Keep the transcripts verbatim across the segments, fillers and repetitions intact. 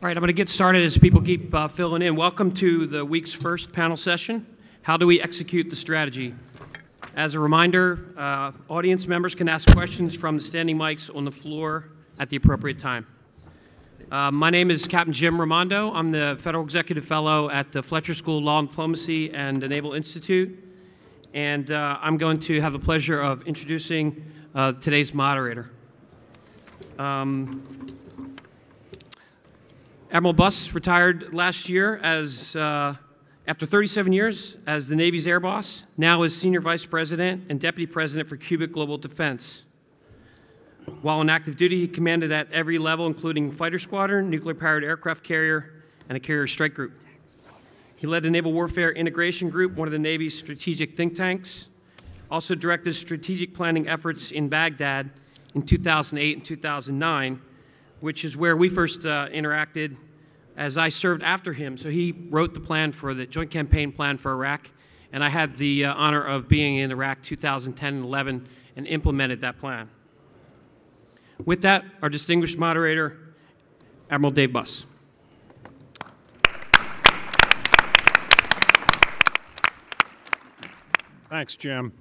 All right, I'm going to get started as people keep uh, filling in. Welcome to the week's first panel session. How do we execute the strategy? As a reminder, uh, audience members can ask questions from the standing mics on the floor at the appropriate time. Uh, my name is Captain Jim Raimondo. I'm the Federal Executive Fellow at the Fletcher School of Law and Diplomacy and the Naval Institute. And uh, I'm going to have the pleasure of introducing uh, today's moderator. Um, Admiral Buss retired last year as, uh, after thirty-seven years as the Navy's Air Boss, now as Senior Vice President and Deputy President for Cubic Global Defense. While on active duty, he commanded at every level, including fighter squadron, nuclear-powered aircraft carrier, and a carrier strike group. He led the Naval Warfare Integration Group, one of the Navy's strategic think tanks, also directed strategic planning efforts in Baghdad in two thousand eight and two thousand nine, which is where we first uh, interacted as I served after him. So he wrote the plan for the Joint Campaign Plan for Iraq, and I had the uh, honor of being in Iraq two thousand ten and eleven and implemented that plan. With that, our distinguished moderator, Admiral Dave Buss. Thanks, Jim.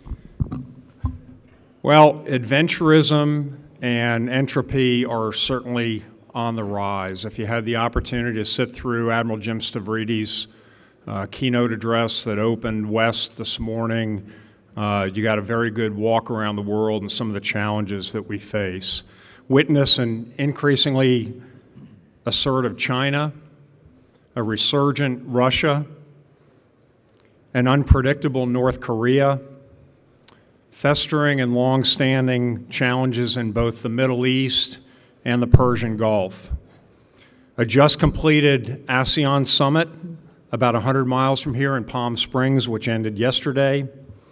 Well, adventurism and entropy are certainly on the rise. If you had the opportunity to sit through Admiral Jim Stavridis' uh, keynote address that opened West this morning, uh, you got a very good walk around the world and some of the challenges that we face. Witness an increasingly assertive China, a resurgent Russia, an unpredictable North Korea, festering and long-standing challenges in both the Middle East and the Persian Gulf. A just-completed ASEAN summit about one hundred miles from here in Palm Springs, which ended yesterday.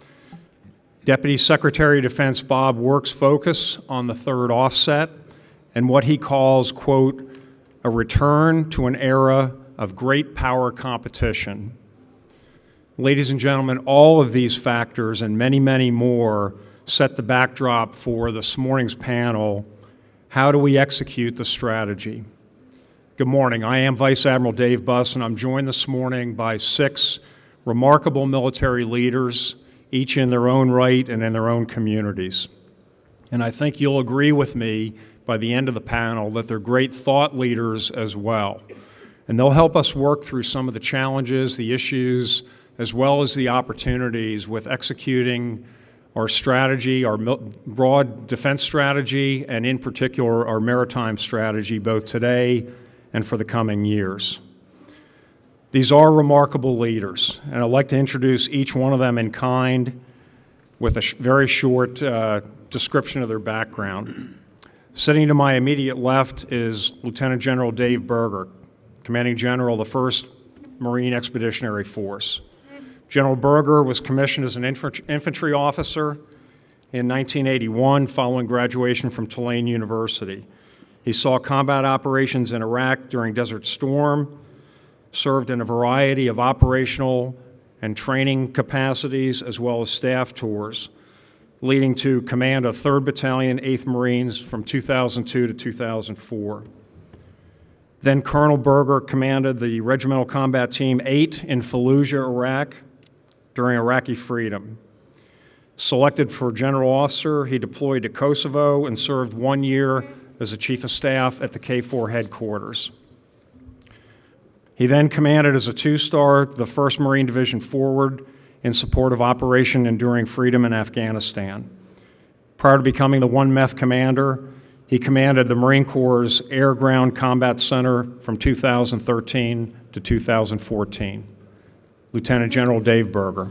Deputy Secretary of Defense Bob Work's focus on the third offset and what he calls, quote, a return to an era of great power competition. Ladies and gentlemen, all of these factors and many, many more set the backdrop for this morning's panel. How do we execute the strategy? Good morning. I am Vice Admiral Dave Buss, and I'm joined this morning by six remarkable military leaders, each in their own right and in their own communities. And I think you'll agree with me by the end of the panel that they're great thought leaders as well. And they'll help us work through some of the challenges, the issues, as well as the opportunities with executing our strategy, our broad defense strategy, and in particular our maritime strategy, both today and for the coming years. These are remarkable leaders, and I'd like to introduce each one of them in kind with a sh very short uh, description of their background. Sitting to my immediate left is Lieutenant General Dave Berger, Commanding General of the first Marine Expeditionary Force. General Berger was commissioned as an infantry officer in nineteen eighty-one following graduation from Tulane University. He saw combat operations in Iraq during Desert Storm, served in a variety of operational and training capacities as well as staff tours, leading to command of third Battalion, eighth Marines from two thousand two to two thousand four. Then Colonel Berger commanded the Regimental Combat Team eight in Fallujah, Iraq, during Iraqi freedom. Selected for general officer, he deployed to Kosovo and served one year as a chief of staff at the K four headquarters. He then commanded as a two-star the first Marine Division Forward in support of Operation Enduring Freedom in Afghanistan. Prior to becoming the one M E F commander, he commanded the Marine Corps' Air-Ground Combat Center from two thousand thirteen to two thousand fourteen. Lieutenant General Dave Berger.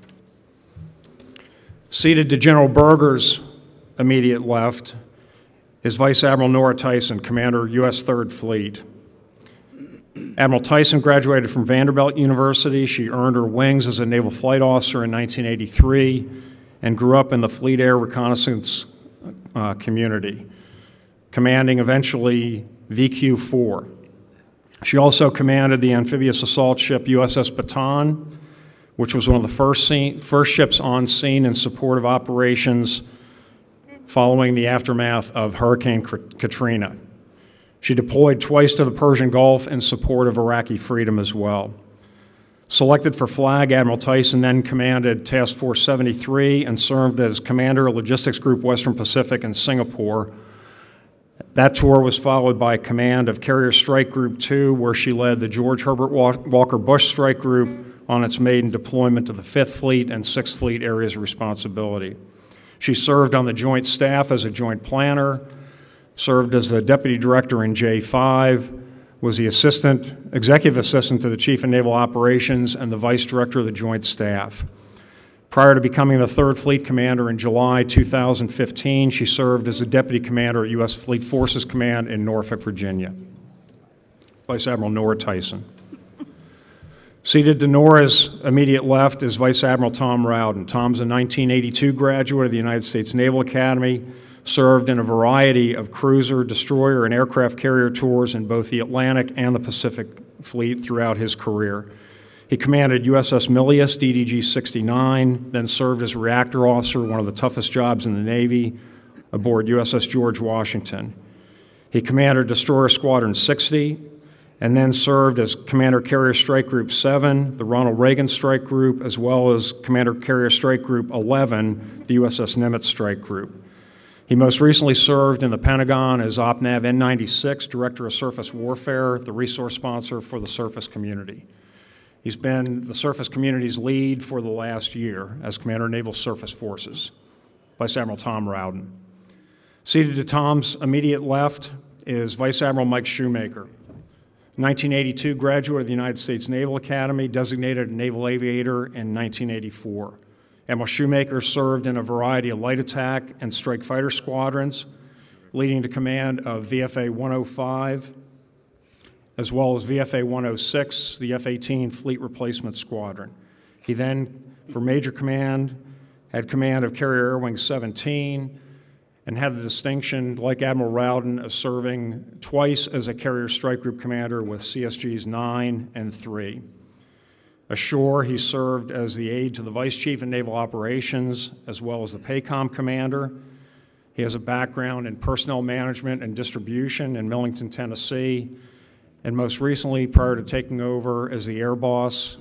Seated to General Berger's immediate left is Vice Admiral Nora Tyson, Commander, U S third Fleet. Admiral Tyson graduated from Vanderbilt University. She earned her wings as a naval flight officer in nineteen eighty-three and grew up in the Fleet Air Reconnaissance uh, community, commanding eventually V Q four. She also commanded the amphibious assault ship U S S Bataan, which was one of the first, scene, first ships on scene in support of operations following the aftermath of Hurricane Katrina. She deployed twice to the Persian Gulf in support of Iraqi freedom as well. Selected for flag, Admiral Tyson then commanded Task Force seventy-three and served as Commander of Logistics Group Western Pacific in Singapore. That tour was followed by command of Carrier Strike Group two, where she led the George Herbert Walker Bush Strike Group on its maiden deployment to the Fifth Fleet and Sixth Fleet areas of responsibility. She served on the Joint Staff as a Joint Planner, served as the Deputy Director in J five, was the assistant, executive assistant to the Chief of Naval Operations and the Vice Director of the Joint Staff. Prior to becoming the Third Fleet Commander in July two thousand fifteen, she served as the Deputy Commander at U S Fleet Forces Command in Norfolk, Virginia. Vice Admiral Nora Tyson. Seated to Nora's immediate left is Vice Admiral Tom Rowden. Tom's a nineteen eighty-two graduate of the United States Naval Academy, served in a variety of cruiser, destroyer, and aircraft carrier tours in both the Atlantic and the Pacific Fleet throughout his career. He commanded U S S Milius, D D G sixty-nine, then served as reactor officer, one of the toughest jobs in the Navy, aboard U S S George Washington. He commanded Destroyer Squadron sixty, and then served as Commander Carrier Strike Group seven, the Ronald Reagan Strike Group, as well as Commander Carrier Strike Group eleven, the U S S Nimitz Strike Group. He most recently served in the Pentagon as OpNav N ninety-six, Director of Surface Warfare, the resource sponsor for the surface community. He's been the surface community's lead for the last year as Commander of Naval Surface Forces. Vice Admiral Tom Rowden. Seated to Tom's immediate left is Vice Admiral Mike Shoemaker. nineteen eighty-two graduate of the United States Naval Academy, designated a naval aviator in nineteen eighty-four. Admiral Shoemaker served in a variety of light attack and strike fighter squadrons, leading to command of V F A one oh five, as well as V F A one oh six, the F eighteen Fleet Replacement Squadron. He then, for Major Command, had command of Carrier Air Wing seventeen, and had the distinction, like Admiral Rowden, of serving twice as a Carrier Strike Group Commander with C S Gs nine and three. Ashore, he served as the aide to the Vice Chief of Naval Operations, as well as the PACOM Commander. He has a background in personnel management and distribution in Millington, Tennessee, and most recently, prior to taking over as the Air Boss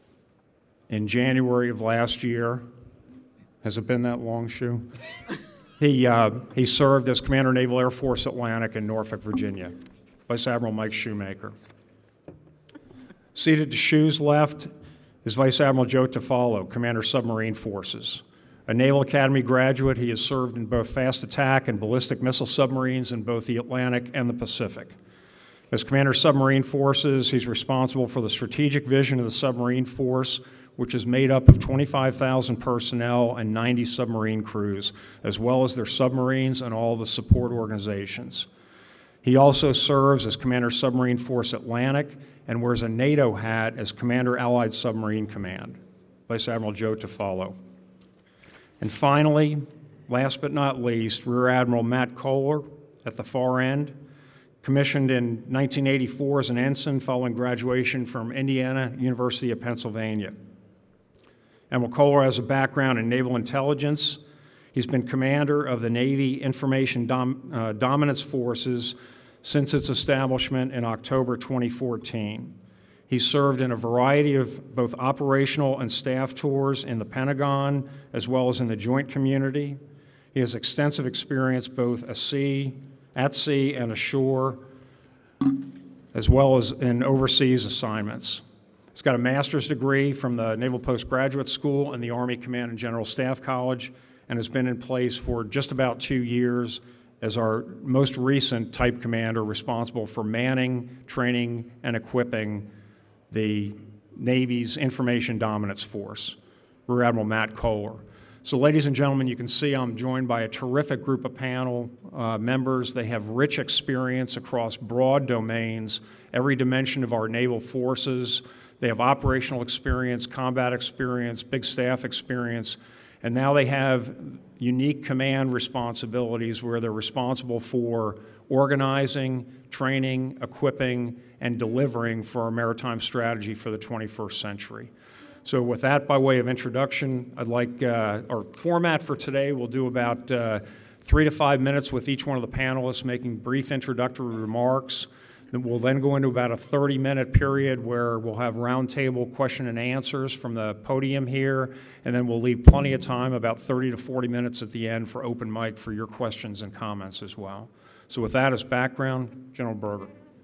in January of last year, has it been that long, Shu? he, uh, he served as Commander Naval Air Force Atlantic in Norfolk, Virginia. Vice Admiral Mike Shoemaker. Seated to Shu's left is Vice Admiral Joe Tofalo, Commander Submarine Forces. A Naval Academy graduate, he has served in both fast attack and ballistic missile submarines in both the Atlantic and the Pacific. As Commander Submarine Forces, he's responsible for the strategic vision of the submarine force, which is made up of twenty-five thousand personnel and ninety submarine crews, as well as their submarines and all the support organizations. He also serves as Commander Submarine Force Atlantic and wears a NATO hat as Commander Allied Submarine Command. Vice Admiral Joe Tofalo. And finally, last but not least, Rear Admiral Matt Kohler at the far end, commissioned in nineteen eighty-four as an ensign following graduation from Indiana University of Pennsylvania. Admiral Kohler has a background in naval intelligence. He's been commander of the Navy Information Dom uh, Dominance Forces since its establishment in October twenty fourteen. He served in a variety of both operational and staff tours in the Pentagon, as well as in the joint community. He has extensive experience both at sea, at sea and ashore, as well as in overseas assignments. He's got a master's degree from the Naval Postgraduate School and the Army Command and General Staff College, and has been in place for just about two years as our most recent type commander responsible for manning, training, and equipping the Navy's Information Dominance Force, Rear Admiral Matt Kohler. So ladies and gentlemen, you can see I'm joined by a terrific group of panel uh, members. They have rich experience across broad domains, every dimension of our naval forces. They have operational experience, combat experience, big staff experience, and now they have unique command responsibilities where they're responsible for organizing, training, equipping, and delivering for our maritime strategy for the twenty-first century. So with that, by way of introduction, I'd like, uh, our format for today, we'll do about uh, three to five minutes with each one of the panelists making brief introductory remarks. Then we'll then go into about a thirty minute period where we'll have roundtable question and answers from the podium here, and then we'll leave plenty of time, about thirty to forty minutes at the end, for open mic for your questions and comments as well. So with that as background, General Berger.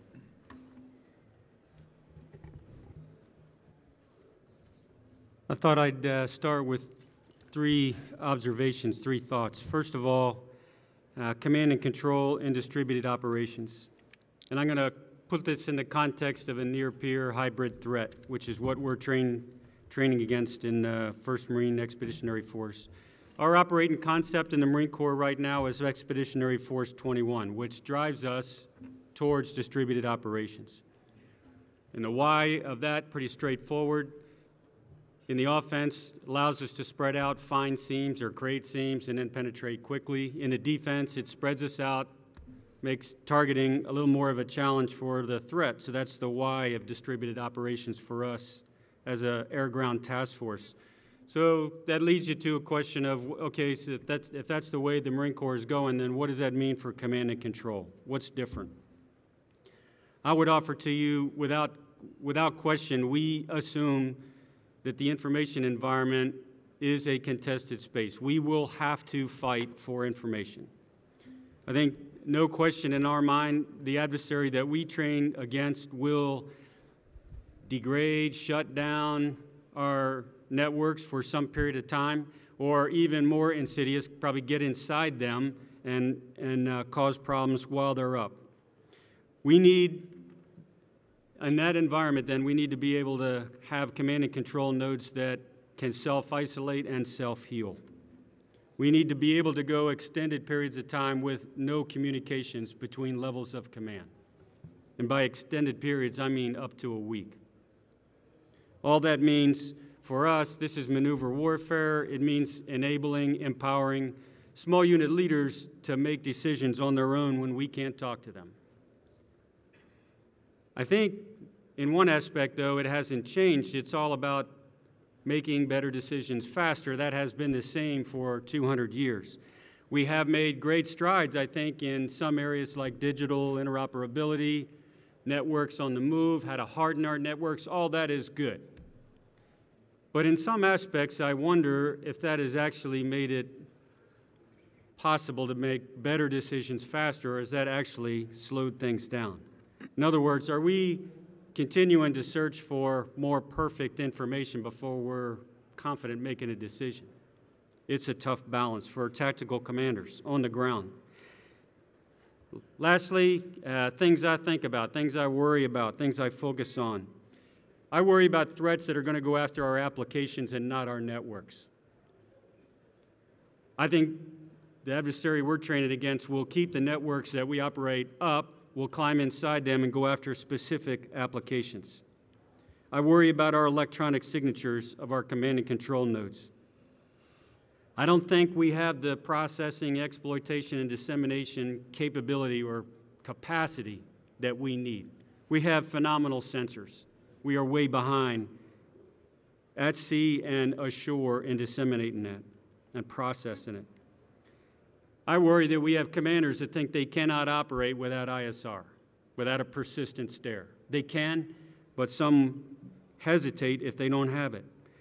I thought I'd uh, start with three observations, three thoughts. First of all, uh, command and control in distributed operations. And I'm going to put this in the context of a near-peer hybrid threat, which is what we're train, training against in uh, first Marine Expeditionary Force. Our operating concept in the Marine Corps right now is Expeditionary Force twenty-one, which drives us towards distributed operations. And the why of that, pretty straightforward. In the offense, allows us to spread out, find seams or create seams, and then penetrate quickly. In the defense, it spreads us out, makes targeting a little more of a challenge for the threat. So that's the why of distributed operations for us as an air-ground task force. So that leads you to a question of, okay, so if that's, if that's the way the Marine Corps is going, then what does that mean for command and control? What's different? I would offer to you, without, without question, we assume that the information environment is a contested space. We will have to fight for information. I think no question in our mind, the adversary that we train against will degrade, shut down our networks for some period of time, or even more insidious, probably get inside them and, and uh, cause problems while they're up. We need, in that environment, then, we need to be able to have command and control nodes that can self-isolate and self-heal. We need to be able to go extended periods of time with no communications between levels of command. And by extended periods, I mean up to a week. All that means for us, this is maneuver warfare. It means enabling, empowering small unit leaders to make decisions on their own when we can't talk to them. I think in one aspect, though, it hasn't changed. It's all about making better decisions faster. That has been the same for two hundred years. We have made great strides, I think, in some areas like digital interoperability, networks on the move, how to harden our networks. All that is good. But in some aspects, I wonder if that has actually made it possible to make better decisions faster, or has that actually slowed things down? In other words, are we continuing to search for more perfect information before we're confident making a decision? It's a tough balance for tactical commanders on the ground. Lastly, uh, things I think about, things I worry about, things I focus on. I worry about threats that are going to go after our applications and not our networks. I think the adversary we're training against will keep the networks that we operate up. We'll climb inside them and go after specific applications. I worry about our electronic signatures of our command and control nodes. I don't think we have the processing, exploitation, and dissemination capability or capacity that we need. We have phenomenal sensors. We are way behind at sea and ashore in disseminating that and processing it. I worry that we have commanders that think they cannot operate without I S R, without a persistent stare. They can, but some hesitate if they don't have it.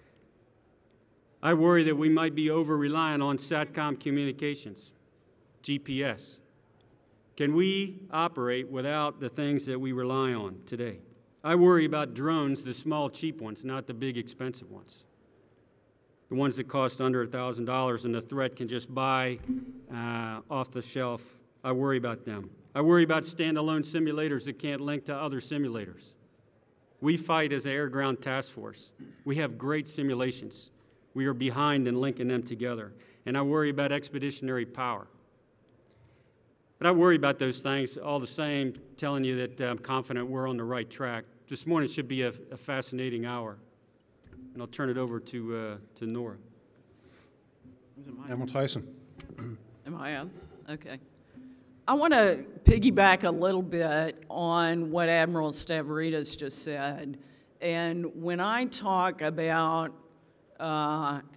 I worry that we might be over-reliant on SATCOM communications, G P S. Can we operate without the things that we rely on today? I worry about drones, the small, cheap ones, not the big, expensive ones. The ones that cost under one thousand dollars and the threat can just buy uh, off the shelf. I worry about them. I worry about standalone simulators that can't link to other simulators. We fight as an air-ground task force. We have great simulations. We are behind in linking them together. And I worry about expeditionary power. But I worry about those things all the same, telling you that I'm confident we're on the right track. This morning should be a, a fascinating hour. And I'll turn it over to, uh, to Nora. Admiral Tyson. Am I on? Okay. I want to piggyback a little bit on what Admiral Stavridis just said. And when I talk about uh,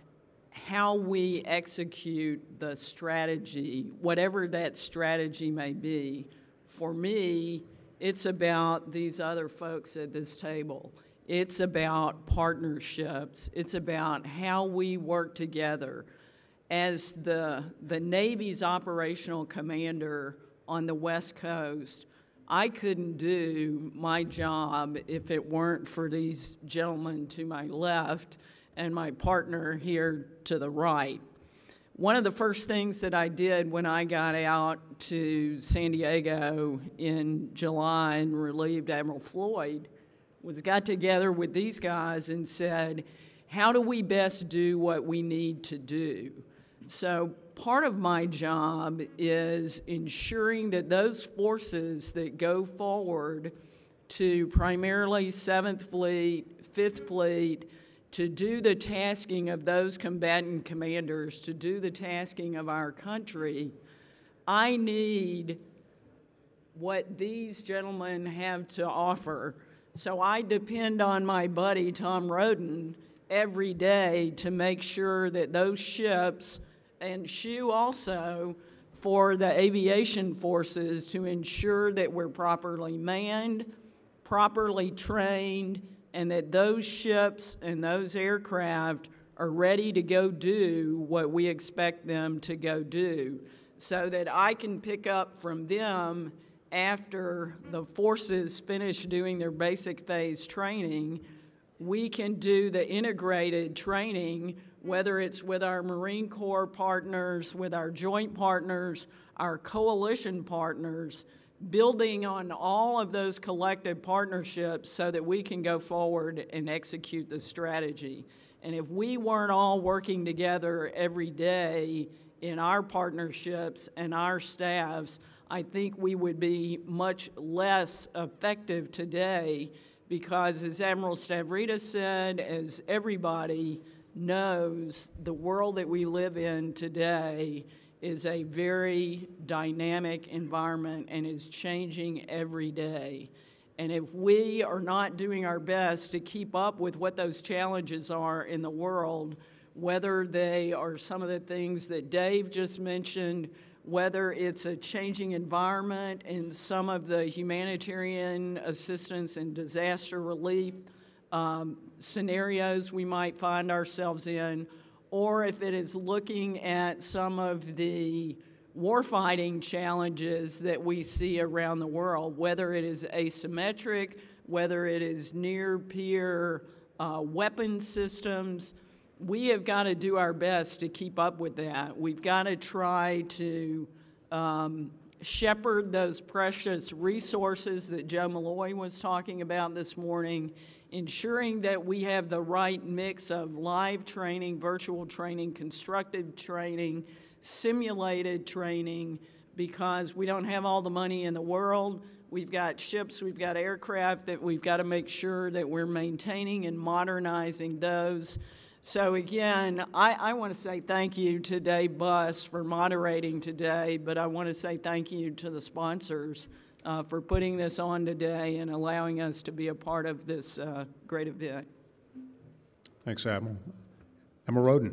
how we execute the strategy, whatever that strategy may be. For me, it's about these other folks at this table. It's about partnerships. It's about how we work together. As the, the Navy's operational commander on the West Coast, I couldn't do my job if it weren't for these gentlemen to my left and my partner here to the right. One of the first things that I did when I got out to San Diego in July and relieved Admiral Floyd was got together with these guys and said, how do we best do what we need to do? So part of my job is ensuring that those forces that go forward to primarily seventh Fleet, fifth Fleet, to do the tasking of those combatant commanders, to do the tasking of our country, I need what these gentlemen have to offer. So I depend on my buddy, Tom Rowden, every day to make sure that those ships, and Shoe also, for the aviation forces, to ensure that we're properly manned, properly trained, and that those ships and those aircraft are ready to go do what we expect them to go do, so that I can pick up from them after the forces finish doing their basic phase training. We can do the integrated training, whether it's with our Marine Corps partners, with our joint partners, our coalition partners, building on all of those collective partnerships so that we can go forward and execute the strategy. And if we weren't all working together every day in our partnerships and our staffs, I think we would be much less effective today, because as Admiral Stavridis said, as everybody knows, the world that we live in today is a very dynamic environment and is changing every day. And if we are not doing our best to keep up with what those challenges are in the world, whether they are some of the things that Dave just mentioned, whether it's a changing environment in some of the humanitarian assistance and disaster relief um, scenarios we might find ourselves in, or if it is looking at some of the warfighting challenges that we see around the world, whether it is asymmetric, whether it is near-peer uh, weapon systems, we have got to do our best to keep up with that. We've got to try to um, shepherd those precious resources that Joe Malloy was talking about this morning, ensuring that we have the right mix of live training, virtual training, constructive training, simulated training, because we don't have all the money in the world. We've got ships, we've got aircraft that we've got to make sure that we're maintaining and modernizing those. So again, I, I want to say thank you to Dave Buss for moderating today, but I want to say thank you to the sponsors uh, for putting this on today and allowing us to be a part of this uh, great event. Thanks, Admiral. Admiral Rowden.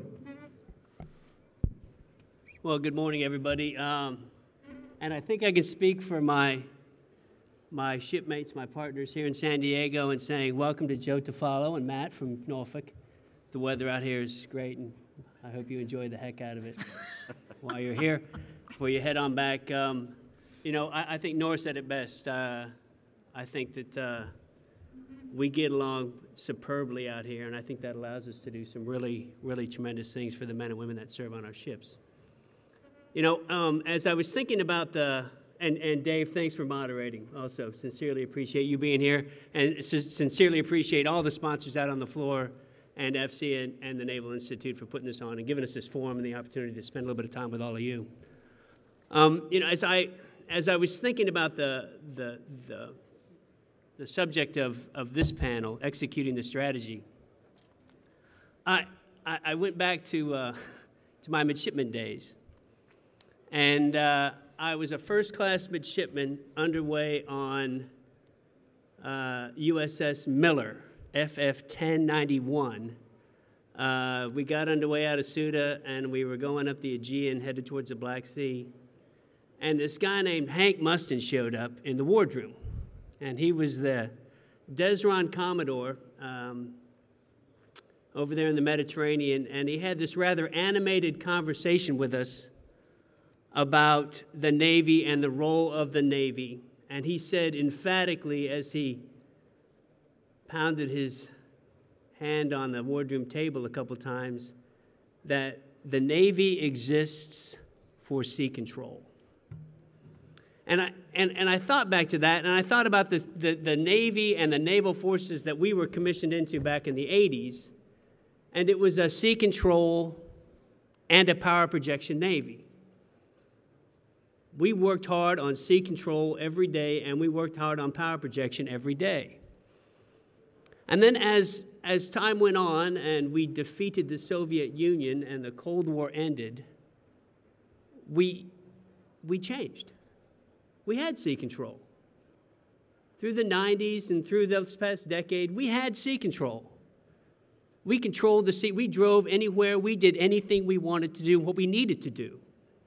Well, good morning, everybody. Um, and I think I can speak for my my shipmates, my partners here in San Diego, in saying welcome to Joe Tofalo and Matt from Norfolk. The weather out here is great, and I hope you enjoy the heck out of it while you're here. Before you head on back, um, you know, I, I think Nora said it best. Uh, I think that uh, we get along superbly out here, and I think that allows us to do some really, really tremendous things for the men and women that serve on our ships. You know, um, as I was thinking about the, and, and Dave, thanks for moderating also. Sincerely appreciate you being here, and sincerely appreciate all the sponsors out on the floor, and F C and, and the Naval Institute for putting this on and giving us this forum and the opportunity to spend a little bit of time with all of you. Um, you know, as I, as I was thinking about the, the, the, the subject of, of this panel, executing the strategy, I, I, I went back to, uh, to my midshipman days. And uh, I was a first-class midshipman underway on uh, U S S Miller, F F ten ninety-one, Uh, we got underway out of Suda, and we were going up the Aegean, headed towards the Black Sea. And this guy named Hank Mustin showed up in the wardroom. And he was the Desron Commodore um, over there in the Mediterranean. And he had this rather animated conversation with us about the Navy and the role of the Navy. And he said emphatically, as he pounded his hand on the wardroom table a couple times, that the Navy exists for sea control. And I, and, and I thought back to that, and I thought about the, the, the Navy and the naval forces that we were commissioned into back in the eighties, and it was a sea control and a power projection Navy. We worked hard on sea control every day, and we worked hard on power projection every day. And then as, as time went on and we defeated the Soviet Union and the Cold War ended, we, we changed. We had sea control. Through the nineties and through this past decade, we had sea control. We controlled the sea. We drove anywhere. We did anything we wanted to do, what we needed to do.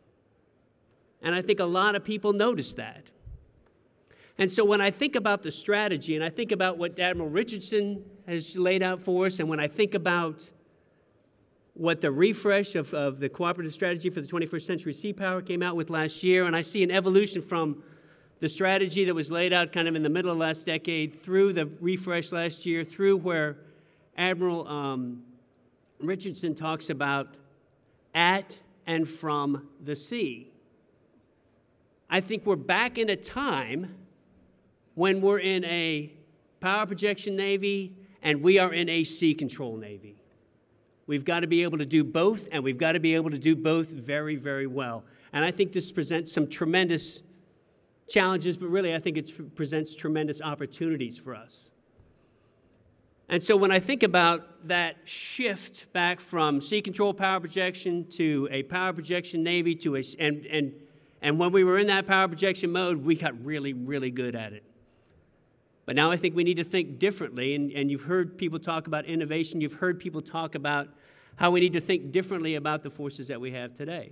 And I think a lot of people noticed that. And so when I think about the strategy, and I think about what Admiral Richardson has laid out for us, and when I think about what the refresh of, of the cooperative strategy for the twenty-first century sea power came out with last year, and I see an evolution from the strategy that was laid out kind of in the middle of last decade through the refresh last year, through where Admiral um, Richardson talks about at and from the sea. I think we're back in a time when we're in a power projection Navy and we are in a sea control Navy. We've got to be able to do both, and we've got to be able to do both very, very well. And I think this presents some tremendous challenges, but really I think it presents tremendous opportunities for us. And so when I think about that shift back from sea control power projection to a power projection Navy to a, and, and, and when we were in that power projection mode, we got really, really good at it. But now I think we need to think differently, and, and you've heard people talk about innovation. You've heard people talk about how we need to think differently about the forces that we have today.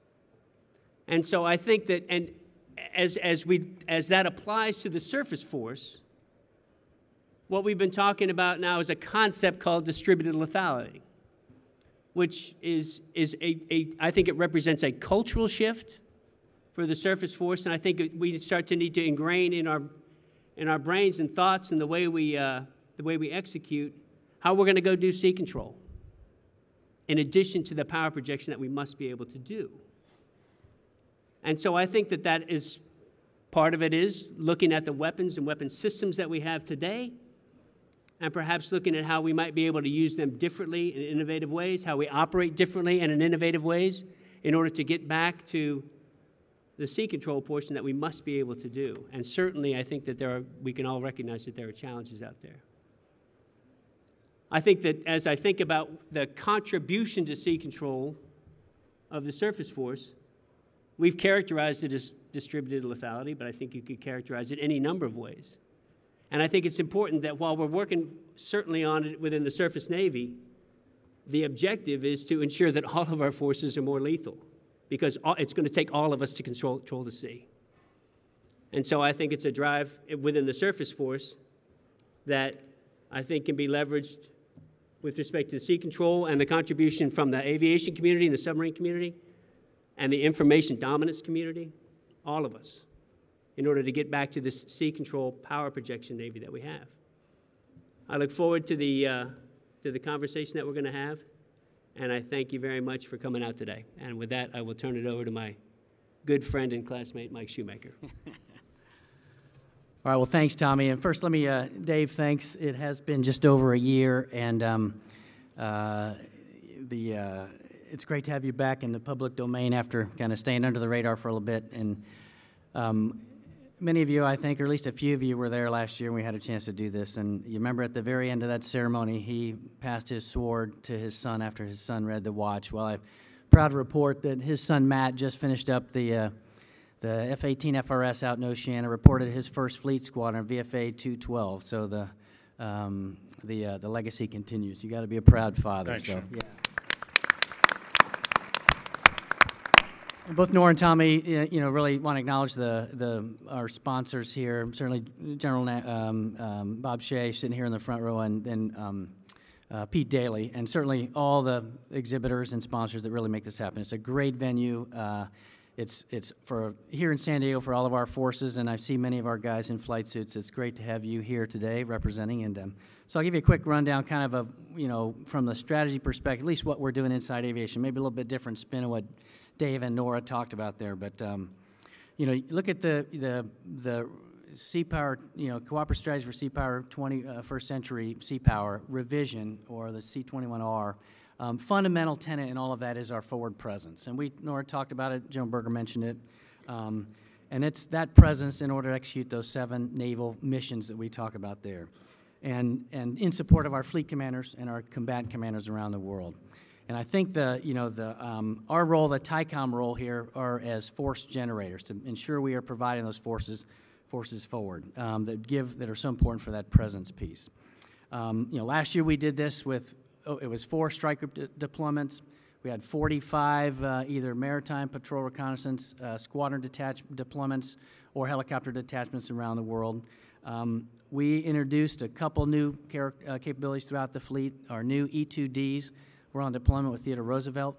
And so I think that, and as, as, we, as that applies to the surface force, what we've been talking about now is a concept called distributed lethality, which is, is a, a, I think it represents a cultural shift for the surface force, and I think we start to need to ingrain in our in our brains and thoughts and the way we, uh, the way we execute, how we're going to go do sea control, in addition to the power projection that we must be able to do. And so I think that that is, part of it is looking at the weapons and weapon systems that we have today, and perhaps looking at how we might be able to use them differently in innovative ways, how we operate differently and in innovative ways in order to get back to the sea control portion that we must be able to do. And certainly I think that there are, we can all recognize that there are challenges out there. I think that as I think about the contribution to sea control of the surface force, we've characterized it as distributed lethality, but I think you could characterize it any number of ways. And I think it's important that while we're working certainly on it within the surface Navy, the objective is to ensure that all of our forces are more lethal, because it's going to take all of us to control, control the sea. And so I think it's a drive within the surface force that I think can be leveraged with respect to sea control and the contribution from the aviation community and the submarine community and the information dominance community, all of us, in order to get back to this sea control power projection Navy that we have. I look forward to the, uh, to the conversation that we're going to have. And I thank you very much for coming out today. And with that, I will turn it over to my good friend and classmate, Mike Shoemaker. All right, well, thanks, Tommy. And first, let me, uh, Dave, thanks. It has been just over a year, and um, uh, the uh, it's great to have you back in the public domain after kind of staying under the radar for a little bit. And um, many of you, I think, or at least a few of you were there last year, and we had a chance to do this. And you remember at the very end of that ceremony, he passed his sword to his son after his son read the watch. Well, I'm proud to report that his son, Matt, just finished up the uh, the F eighteen F R S out in Oceana, reported his first fleet squadron, V F A two twelve. So the um, the, uh, the legacy continues. You got to be a proud father. Thanks, so, Sean. yeah. And both Nora and Tommy, uh, you know, really want to acknowledge the, the our sponsors here. Certainly, General Na um, um, Bob Shea sitting here in the front row, and then um, uh, Pete Daly, and certainly all the exhibitors and sponsors that really make this happen. It's a great venue. Uh, it's it's for here in San Diego for all of our forces, and I see many of our guys in flight suits. It's great to have you here today representing. And um, so I'll give you a quick rundown, kind of of you know from the strategy perspective, at least what we're doing inside aviation. Maybe a little bit different spin of what Dave and Nora talked about there, but um, you know, look at the the the Sea Power, you know, cooperative strategy for Sea Power twenty-first century Sea Power revision, or the C twenty-one R. Um, fundamental tenet in all of that is our forward presence, and we Nora talked about it. General Berger mentioned it, um, and it's that presence in order to execute those seven naval missions that we talk about there, and and in support of our fleet commanders and our combatant commanders around the world. And I think the, you know, the, um, our role, the TICOM role here, are as force generators to ensure we are providing those forces, forces forward um, that give, that are so important for that presence piece. Um, you know, last year we did this with, oh, it was four strike group de deployments. We had forty-five uh, either maritime patrol reconnaissance, uh, squadron detach deployments, or helicopter detachments around the world. Um, we introduced a couple new uh, capabilities throughout the fleet, our new E two Ds. We're on deployment with Theodore Roosevelt.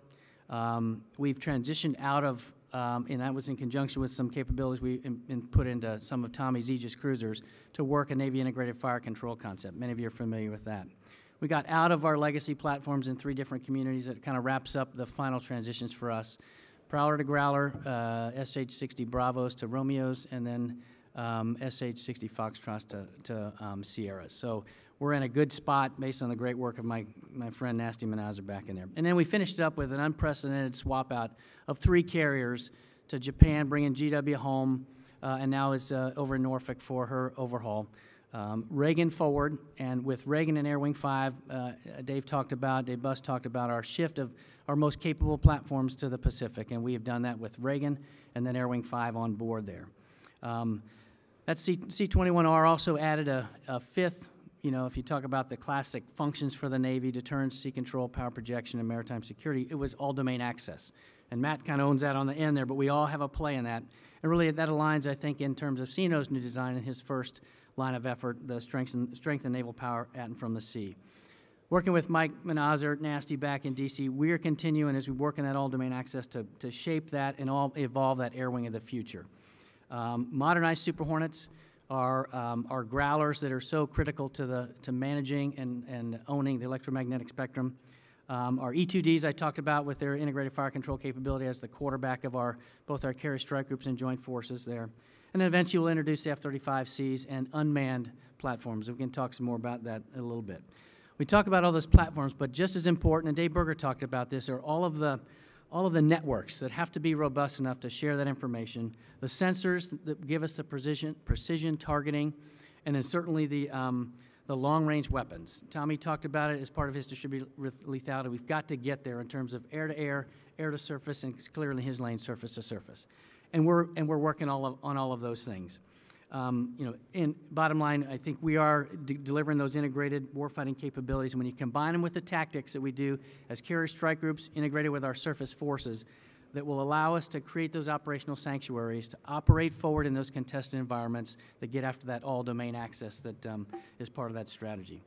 Um, we've transitioned out of, um, and that was in conjunction with some capabilities we in, in put into some of Tommy's Aegis cruisers to work a Navy integrated fire control concept. Many of you are familiar with that. We got out of our legacy platforms in three different communities. That kind of wraps up the final transitions for us. Prowler to Growler, uh, S H sixty Bravos to Romeos, and then um, S H sixty Foxtrots to, to um, Sierras. So we're in a good spot based on the great work of my, my friend Nasty Manazar back in there. And then we finished it up with an unprecedented swap out of three carriers to Japan, bringing G W home, uh, and now is uh, over in Norfolk for her overhaul. Um, Reagan forward, and with Reagan and Air Wing five, uh, Dave talked about, Dave Buss talked about our shift of our most capable platforms to the Pacific, and we have done that with Reagan and then Air Wing five on board there. Um, that C twenty-one R also added a, a fifth. You know, if you talk about the classic functions for the Navy, deterrence, sea control, power projection, and maritime security, it was all domain access. And Matt kind of owns that on the end there, but we all have a play in that. And really that aligns, I think, in terms of C N O's new design and his first line of effort, the strength and, strength and naval power at and from the sea. Working with Mike Manazar, Nasty back in D C, we're continuing as we work in that all domain access to, to shape that and all evolve that air wing of the future. Um, modernized Super Hornets are, um, are growlers that are so critical to, the, to managing and, and owning the electromagnetic spectrum. Um, our E two Ds I talked about with their integrated fire control capability as the quarterback of our, both our carrier strike groups and joint forces there. And then eventually we'll introduce the F thirty-five Cs and unmanned platforms. We can talk some more about that in a little bit. We talk about all those platforms, but just as important, and Dave Berger talked about this, are all of the all of the networks that have to be robust enough to share that information, the sensors that give us the precision, precision targeting, and then certainly the, um, the long-range weapons. Tommy talked about it as part of his distributed lethality. We've got to get there in terms of air-to-air, air-to-surface, and clearly in his lane, surface-to-surface. And we're, and we're working all of, on all of those things. Um, you know, and bottom line, I think we are de delivering those integrated warfighting capabilities. And when you combine them with the tactics that we do as carrier strike groups integrated with our surface forces, that will allow us to create those operational sanctuaries, to operate forward in those contested environments that get after that all-domain access that um, is part of that strategy.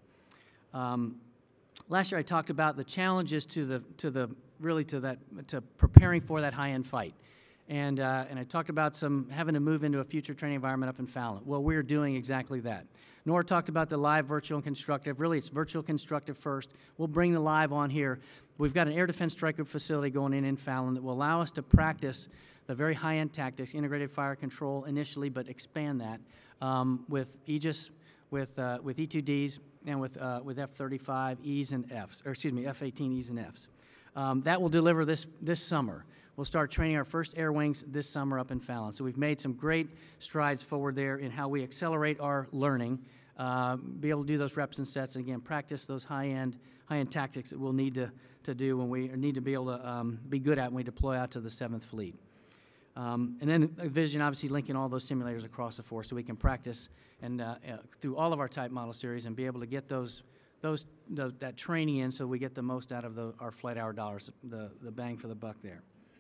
Um, last year I talked about the challenges to the, to the really to that, to preparing for that high-end fight. And, uh, and I talked about some having to move into a future training environment up in Fallon. Well, we're doing exactly that. Nora talked about the live, virtual, and constructive. Really, it's virtual constructive first. We'll bring the live on here. We've got an air defense strike group facility going in in Fallon that will allow us to practice the very high-end tactics, integrated fire control initially, but expand that um, with Aegis, with, uh, with E two Ds, and with, uh, with F thirty-five Es and Fs, or excuse me, F eighteen Es and Fs. Um, that will deliver this, this summer. We'll start training our first air wings this summer up in Fallon. So we've made some great strides forward there in how we accelerate our learning, uh, be able to do those reps and sets, and again, practice those high-end high-end tactics that we'll need to, to do when we need to be able to um, be good at when we deploy out to the seventh Fleet. Um, and then a vision, obviously, linking all those simulators across the force so we can practice and uh, uh, through all of our type model series and be able to get those, those, those that training in so we get the most out of the, our flight hour dollars, the, the bang for the buck there.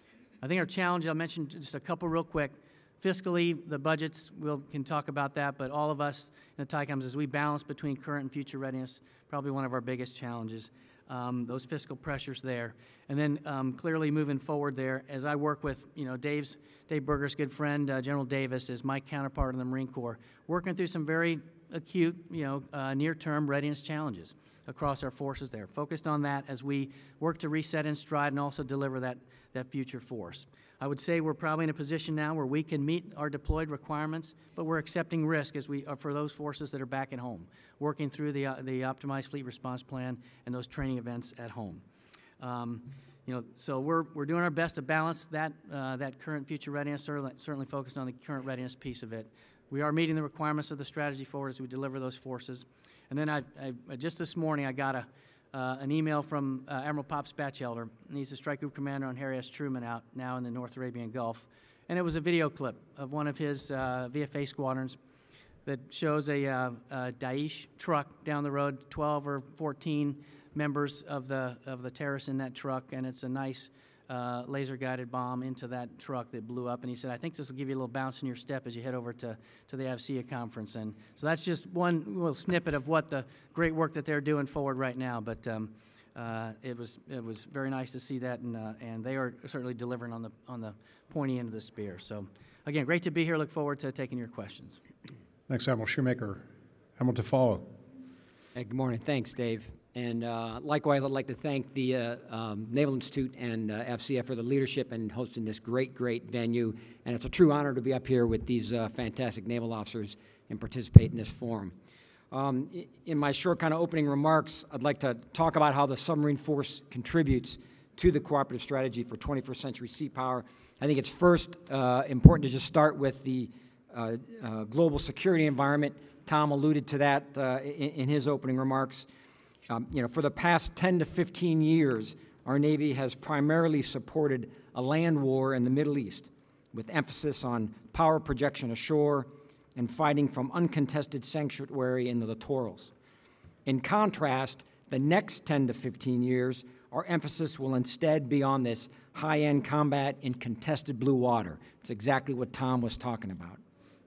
I think our challenge, I'll mention just a couple real quick. Fiscally, the budgets, we we'll, can talk about that, but all of us in the TICOMs, as we balance between current and future readiness, probably one of our biggest challenges, um, those fiscal pressures there. And then um, clearly moving forward there, as I work with, you know, Dave's, Dave Berger's good friend, uh, General Davis, is my counterpart in the Marine Corps, working through some very acute, you know, uh, near-term readiness challenges across our forces there, focused on that as we work to reset in stride and also deliver that, that future force. I would say we're probably in a position now where we can meet our deployed requirements, but we're accepting risk as we are for those forces that are back at home, working through the, uh, the optimized fleet response plan and those training events at home. Um, you know, so we're, we're doing our best to balance that, uh, that current future readiness, certainly, certainly focused on the current readiness piece of it. We are meeting the requirements of the strategy forward as we deliver those forces. And then I, I just this morning I got a, uh, an email from uh, Admiral Pop Spatchelder, and he's the Strike Group Commander on Harry S. Truman out now in the North Arabian Gulf. And it was a video clip of one of his uh, V F A squadrons that shows a, uh, a Daesh truck down the road, twelve or fourteen members of the, of the terrorists in that truck, and it's a nice uh, laser-guided bomb into that truck that blew up. And he said, I think this will give you a little bounce in your step as you head over to, to the A V C A conference. And so that's just one little snippet of what the great work that they're doing forward right now. But um, uh, it was it was very nice to see that, and, uh, and they are certainly delivering on the, on the pointy end of the spear. So, again, great to be here. Look forward to taking your questions. Thanks, Admiral Shoemaker. Admiral Tofalo. Hey, good morning. Thanks, Dave. And uh, likewise, I'd like to thank the uh, um, Naval Institute and uh, F C F for the leadership and hosting this great, great venue. And it's a true honor to be up here with these uh, fantastic naval officers and participate in this forum. Um, in my short kind of opening remarks, I'd like to talk about how the submarine force contributes to the cooperative strategy for twenty-first century sea power. I think it's first uh, important to just start with the uh, uh, global security environment. Tom alluded to that uh, in, in his opening remarks. Um, you know, for the past ten to fifteen years, our Navy has primarily supported a land war in the Middle East, with emphasis on power projection ashore and fighting from uncontested sanctuary in the littorals. In contrast, the next ten to fifteen years, our emphasis will instead be on this high-end combat in contested blue water. It's exactly what Tom was talking about.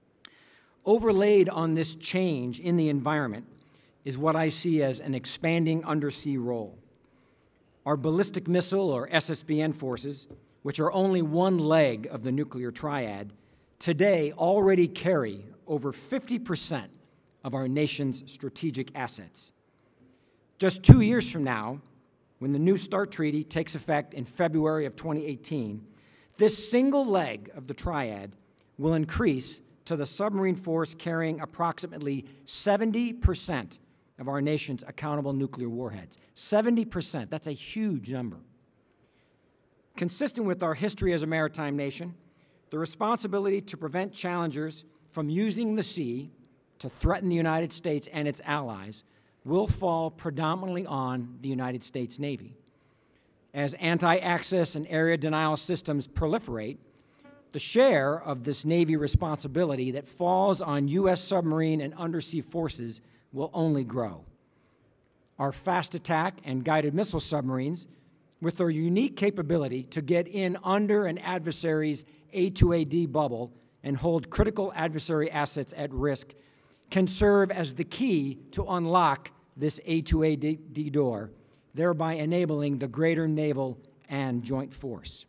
Overlaid on this change in the environment is what I see as an expanding undersea role. Our ballistic missile, or S S B N forces, which are only one leg of the nuclear triad, today already carry over fifty percent of our nation's strategic assets. Just two years from now, when the New START Treaty takes effect in February of twenty eighteen, this single leg of the triad will increase to the submarine force carrying approximately seventy percent of our nation's accountable nuclear warheads. seventy percent, that's a huge number. Consistent with our history as a maritime nation, the responsibility to prevent challengers from using the sea to threaten the United States and its allies will fall predominantly on the United States Navy. As anti-access and area denial systems proliferate, the share of this Navy responsibility that falls on U S submarine and undersea forces will only grow. Our fast attack and guided missile submarines, with their unique capability to get in under an adversary's A two A D bubble and hold critical adversary assets at risk, can serve as the key to unlock this A two A D door, thereby enabling the greater naval and joint force.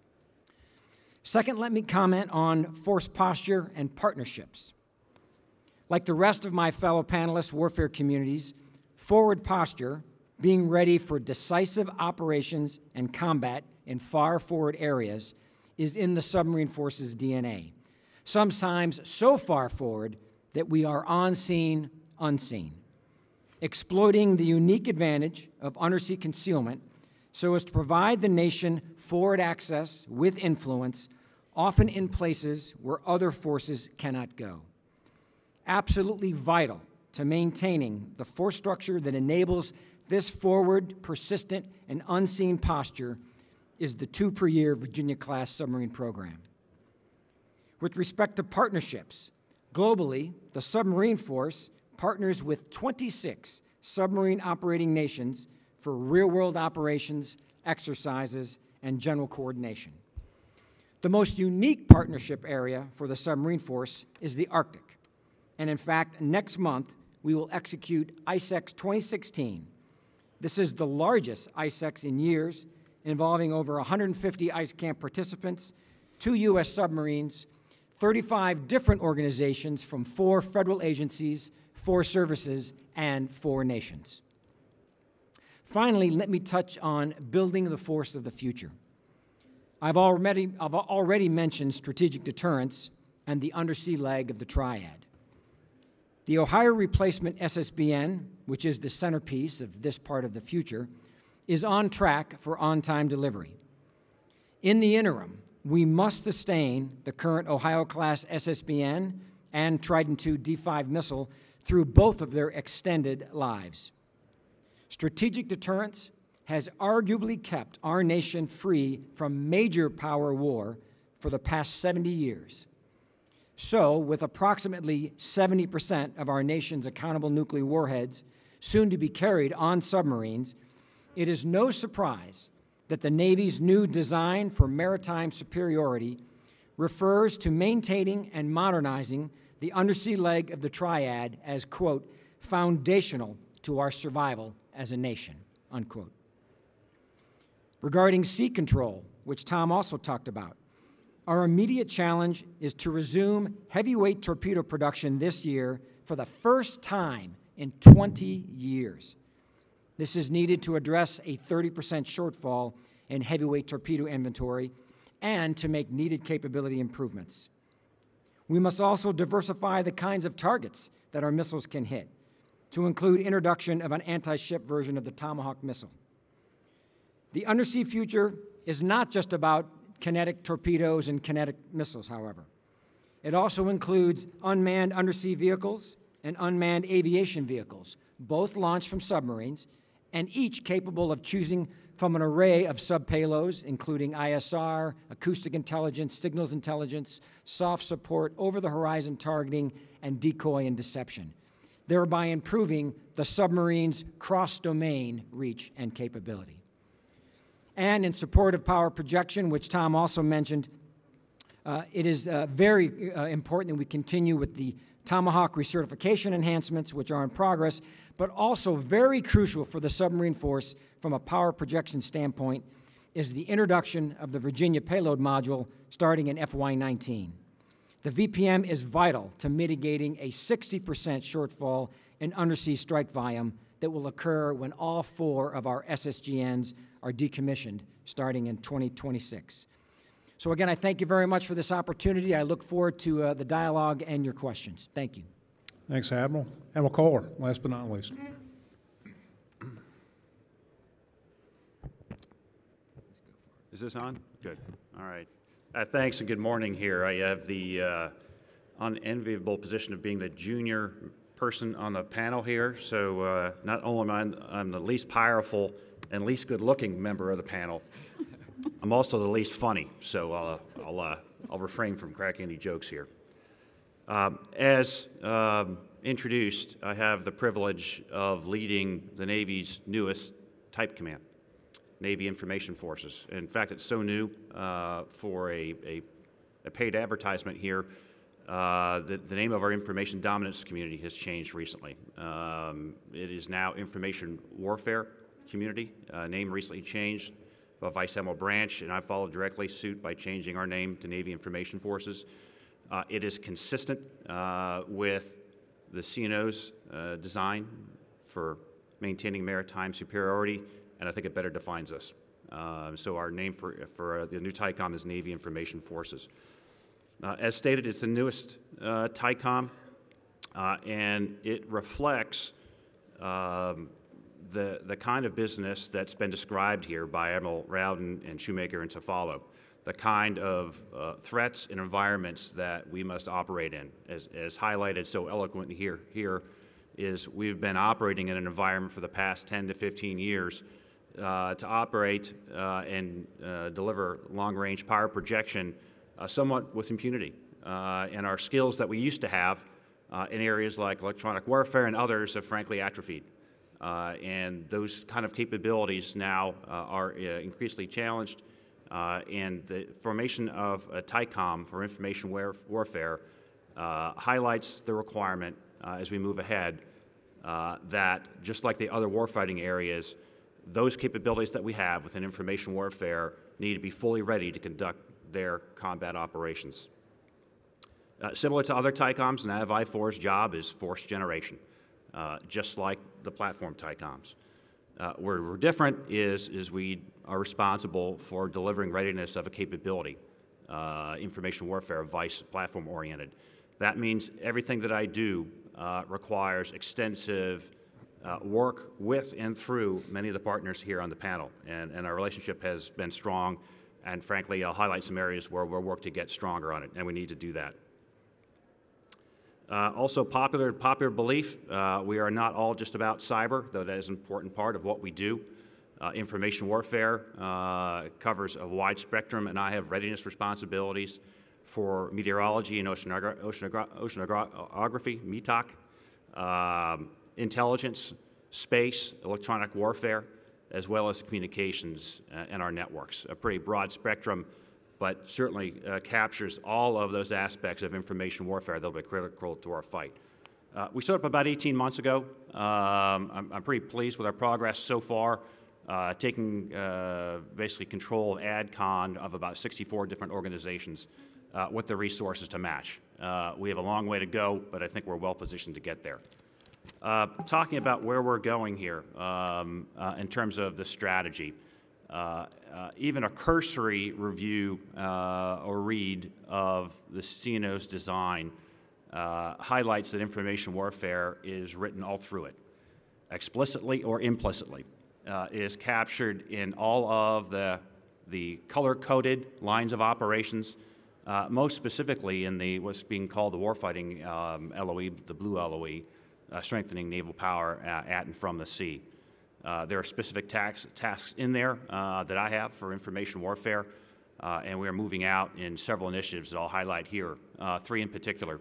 Second, let me comment on force posture and partnerships. Like the rest of my fellow panelists' warfare communities, forward posture, being ready for decisive operations and combat in far forward areas, is in the submarine force's D N A, sometimes so far forward that we are on scene, unseen, exploiting the unique advantage of undersea concealment so as to provide the nation forward access with influence, often in places where other forces cannot go. Absolutely vital to maintaining the force structure that enables this forward, persistent, and unseen posture is the two-per-year Virginia-class submarine program. With respect to partnerships, globally, the submarine force partners with twenty-six submarine operating nations for real-world operations, exercises, and general coordination. The most unique partnership area for the submarine force is the Arctic. And in fact, next month, we will execute ICEX twenty sixteen. This is the largest ICEX in years, involving over one hundred fifty ICE camp participants, two U S submarines, thirty-five different organizations from four federal agencies, four services, and four nations. Finally, let me touch on building the force of the future. I've already, I've already mentioned strategic deterrence and the undersea leg of the triad. The Ohio Replacement S S B N, which is the centerpiece of this part of the future, is on track for on-time delivery. In the interim, we must sustain the current Ohio-class S S B N and Trident two D five missile through both of their extended lives. Strategic deterrence has arguably kept our nation free from major power war for the past seventy years. So, with approximately seventy percent of our nation's accountable nuclear warheads soon to be carried on submarines, it is no surprise that the Navy's new design for maritime superiority refers to maintaining and modernizing the undersea leg of the triad as, quote, foundational to our survival as a nation, unquote. Regarding sea control, which Tom also talked about, our immediate challenge is to resume heavyweight torpedo production this year for the first time in twenty years. This is needed to address a thirty percent shortfall in heavyweight torpedo inventory and to make needed capability improvements. We must also diversify the kinds of targets that our missiles can hit, to include introduction of an anti-ship version of the Tomahawk missile. The undersea future is not just about kinetic torpedoes and kinetic missiles, however. It also includes unmanned undersea vehicles and unmanned aviation vehicles, both launched from submarines, and each capable of choosing from an array of sub-payloads, including I S R, acoustic intelligence, signals intelligence, soft support, over-the-horizon targeting, and decoy and deception, thereby improving the submarine's cross-domain reach and capability. And in support of power projection, which Tom also mentioned, uh, it is uh, very uh, important that we continue with the Tomahawk recertification enhancements, which are in progress, but also very crucial for the submarine force from a power projection standpoint is the introduction of the Virginia payload module starting in F Y nineteen. The V P M is vital to mitigating a sixty percent shortfall in undersea strike volume that will occur when all four of our S S G Ns are decommissioned starting in twenty twenty-six. So again, I thank you very much for this opportunity. I look forward to uh, the dialogue and your questions. Thank you. Thanks, Admiral. Admiral Kohler, last but not least. Is this on? Good. All right. Uh, thanks and good morning here. I have the uh, unenviable position of being the junior person on the panel here. So uh, not only am I I'm the least powerful and least good-looking member of the panel, I'm also the least funny. So uh, I'll, uh, I'll refrain from cracking any jokes here. Um, as um, introduced, I have the privilege of leading the Navy's newest type command, Navy Information Forces. In fact, it's so new uh, for a, a, a paid advertisement here uh, that the name of our information dominance community has changed recently. Um, it is now Information Warfare Community. Uh, name recently changed by Vice Admiral Branch, and I followed directly suit by changing our name to Navy Information Forces. Uh, it is consistent uh, with the C N O's uh, design for maintaining maritime superiority, and I think it better defines us. Uh, so our name for, for uh, the new TICOM is Navy Information Forces. Uh, as stated, it's the newest uh, TICOM, uh, and it reflects um, the, the kind of business that's been described here by Admiral Rowden and Shoemaker and Tofalo, the kind of uh, threats and environments that we must operate in. As, as highlighted so eloquently here, here is we've been operating in an environment for the past ten to fifteen years uh, to operate uh, and uh, deliver long-range power projection uh, somewhat with impunity. uh, and our skills that we used to have uh, in areas like electronic warfare and others have frankly atrophied. Uh, and those kind of capabilities now uh, are uh, increasingly challenged, uh, and the formation of a TICOM for information war warfare uh, highlights the requirement uh, as we move ahead uh, that, just like the other warfighting areas, those capabilities that we have within information warfare need to be fully ready to conduct their combat operations. Uh, similar to other TICOMs, Nav I four's job is force generation, uh, just like the platform TICOMs. Uh, where we're different is, is we are responsible for delivering readiness of a capability, uh, information warfare, vice platform oriented. That means everything that I do uh, requires extensive uh, work with and through many of the partners here on the panel, and, and our relationship has been strong, and frankly, I'll highlight some areas where we'll work to get stronger on it, and we need to do that. Uh, also, popular popular belief, uh, we are not all just about cyber, though that is an important part of what we do. Uh, information warfare uh, covers a wide spectrum, and I have readiness responsibilities for meteorology and oceanogra oceanogra oceanography, M E T O C, um, intelligence, space, electronic warfare, as well as communications uh, and our networks. A pretty broad spectrum, but certainly uh, captures all of those aspects of information warfare that will be critical to our fight. Uh, we started up about eighteen months ago. Um, I'm, I'm pretty pleased with our progress so far, uh, taking uh, basically control of ADCON of about sixty-four different organizations uh, with the resources to match. Uh, we have a long way to go, but I think we're well positioned to get there. Uh, talking about where we're going here um, uh, in terms of the strategy. Uh, uh, even a cursory review uh, or read of the C N O's design uh, highlights that information warfare is written all through it, explicitly or implicitly. Uh, it is captured in all of the, the color-coded lines of operations, uh, most specifically in the what's being called the warfighting um, L O E, the blue L O E, uh, strengthening naval power uh, at and from the sea. Uh, there are specific tax, tasks in there uh, that I have for information warfare, uh, and we are moving out in several initiatives that I'll highlight here, uh, three in particular.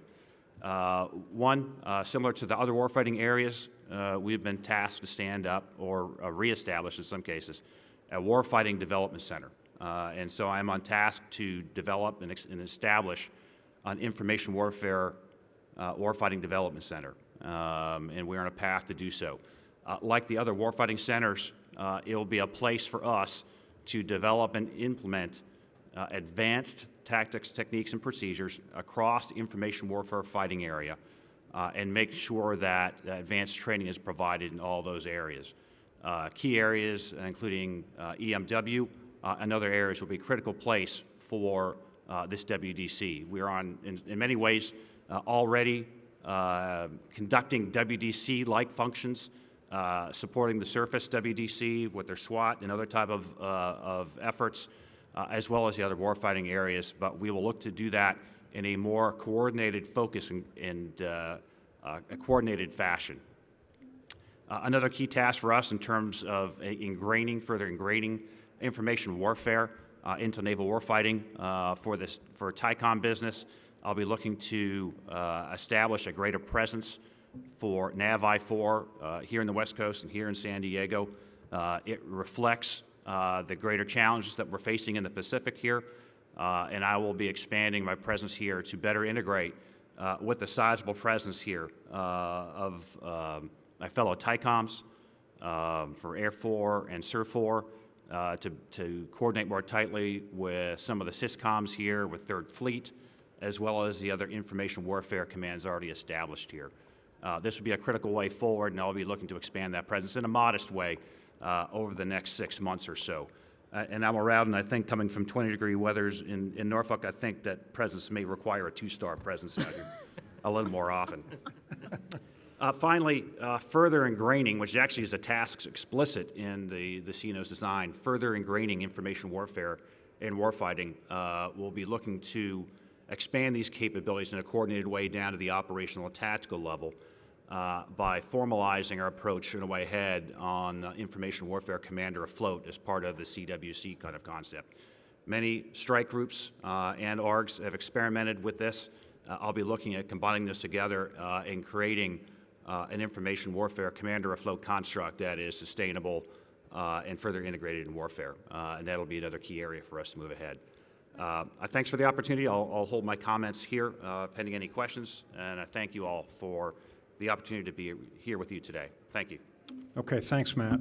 Uh, one, uh, similar to the other warfighting areas, uh, we've been tasked to stand up or uh, reestablish in some cases a warfighting development center. Uh, and so I'm on task to develop and, ex and establish an information warfare uh, warfighting development center, um, and we're on a path to do so. Uh, like the other warfighting centers, uh, it will be a place for us to develop and implement uh, advanced tactics, techniques, and procedures across the information warfare fighting area, uh, and make sure that advanced training is provided in all those areas. Uh, key areas, including uh, E M W uh, and other areas, will be a critical place for uh, this W D C. We are on, in, in many ways, uh, already uh, conducting W D C-like functions, Uh, supporting the surface W D C with their SWAT and other type of, uh, of efforts, uh, as well as the other warfighting areas. But we will look to do that in a more coordinated focus and, and uh, uh, a coordinated fashion. Uh, another key task for us in terms of uh, ingraining, further ingraining information warfare uh, into naval warfighting uh, for this for TICOM business. I'll be looking to uh, establish a greater presence for Nav I four uh, here in the West Coast and here in San Diego. Uh, it reflects uh, the greater challenges that we're facing in the Pacific here, uh, and I will be expanding my presence here to better integrate uh, with the sizable presence here uh, of um, my fellow TICOMs um, for Air four and Sur four, uh, to, to coordinate more tightly with some of the SysComs here with Third Fleet, as well as the other information warfare commands already established here. Uh, this would be a critical way forward, and I'll be looking to expand that presence in a modest way uh, over the next six months or so. Uh, and Admiral Rowden, I think coming from twenty degree weathers in, in Norfolk, I think that presence may require a two-star presence out here a little more often. Uh, finally, uh, further ingraining, which actually is a task explicit in the, the C N O's design, further ingraining information warfare and warfighting, uh, we'll be looking to expand these capabilities in a coordinated way down to the operational and tactical level uh, by formalizing our approach in a way ahead on uh, information warfare commander afloat as part of the C W C kind of concept. Many strike groups uh, and A R Gs have experimented with this. Uh, I'll be looking at combining this together uh, and creating uh, an information warfare commander afloat construct that is sustainable uh, and further integrated in warfare. Uh, and that'll be another key area for us to move ahead. Uh, thanks for the opportunity. I'll, I'll hold my comments here uh, pending any questions. And I thank you all for the opportunity to be here with you today. Thank you. Okay, thanks, Matt.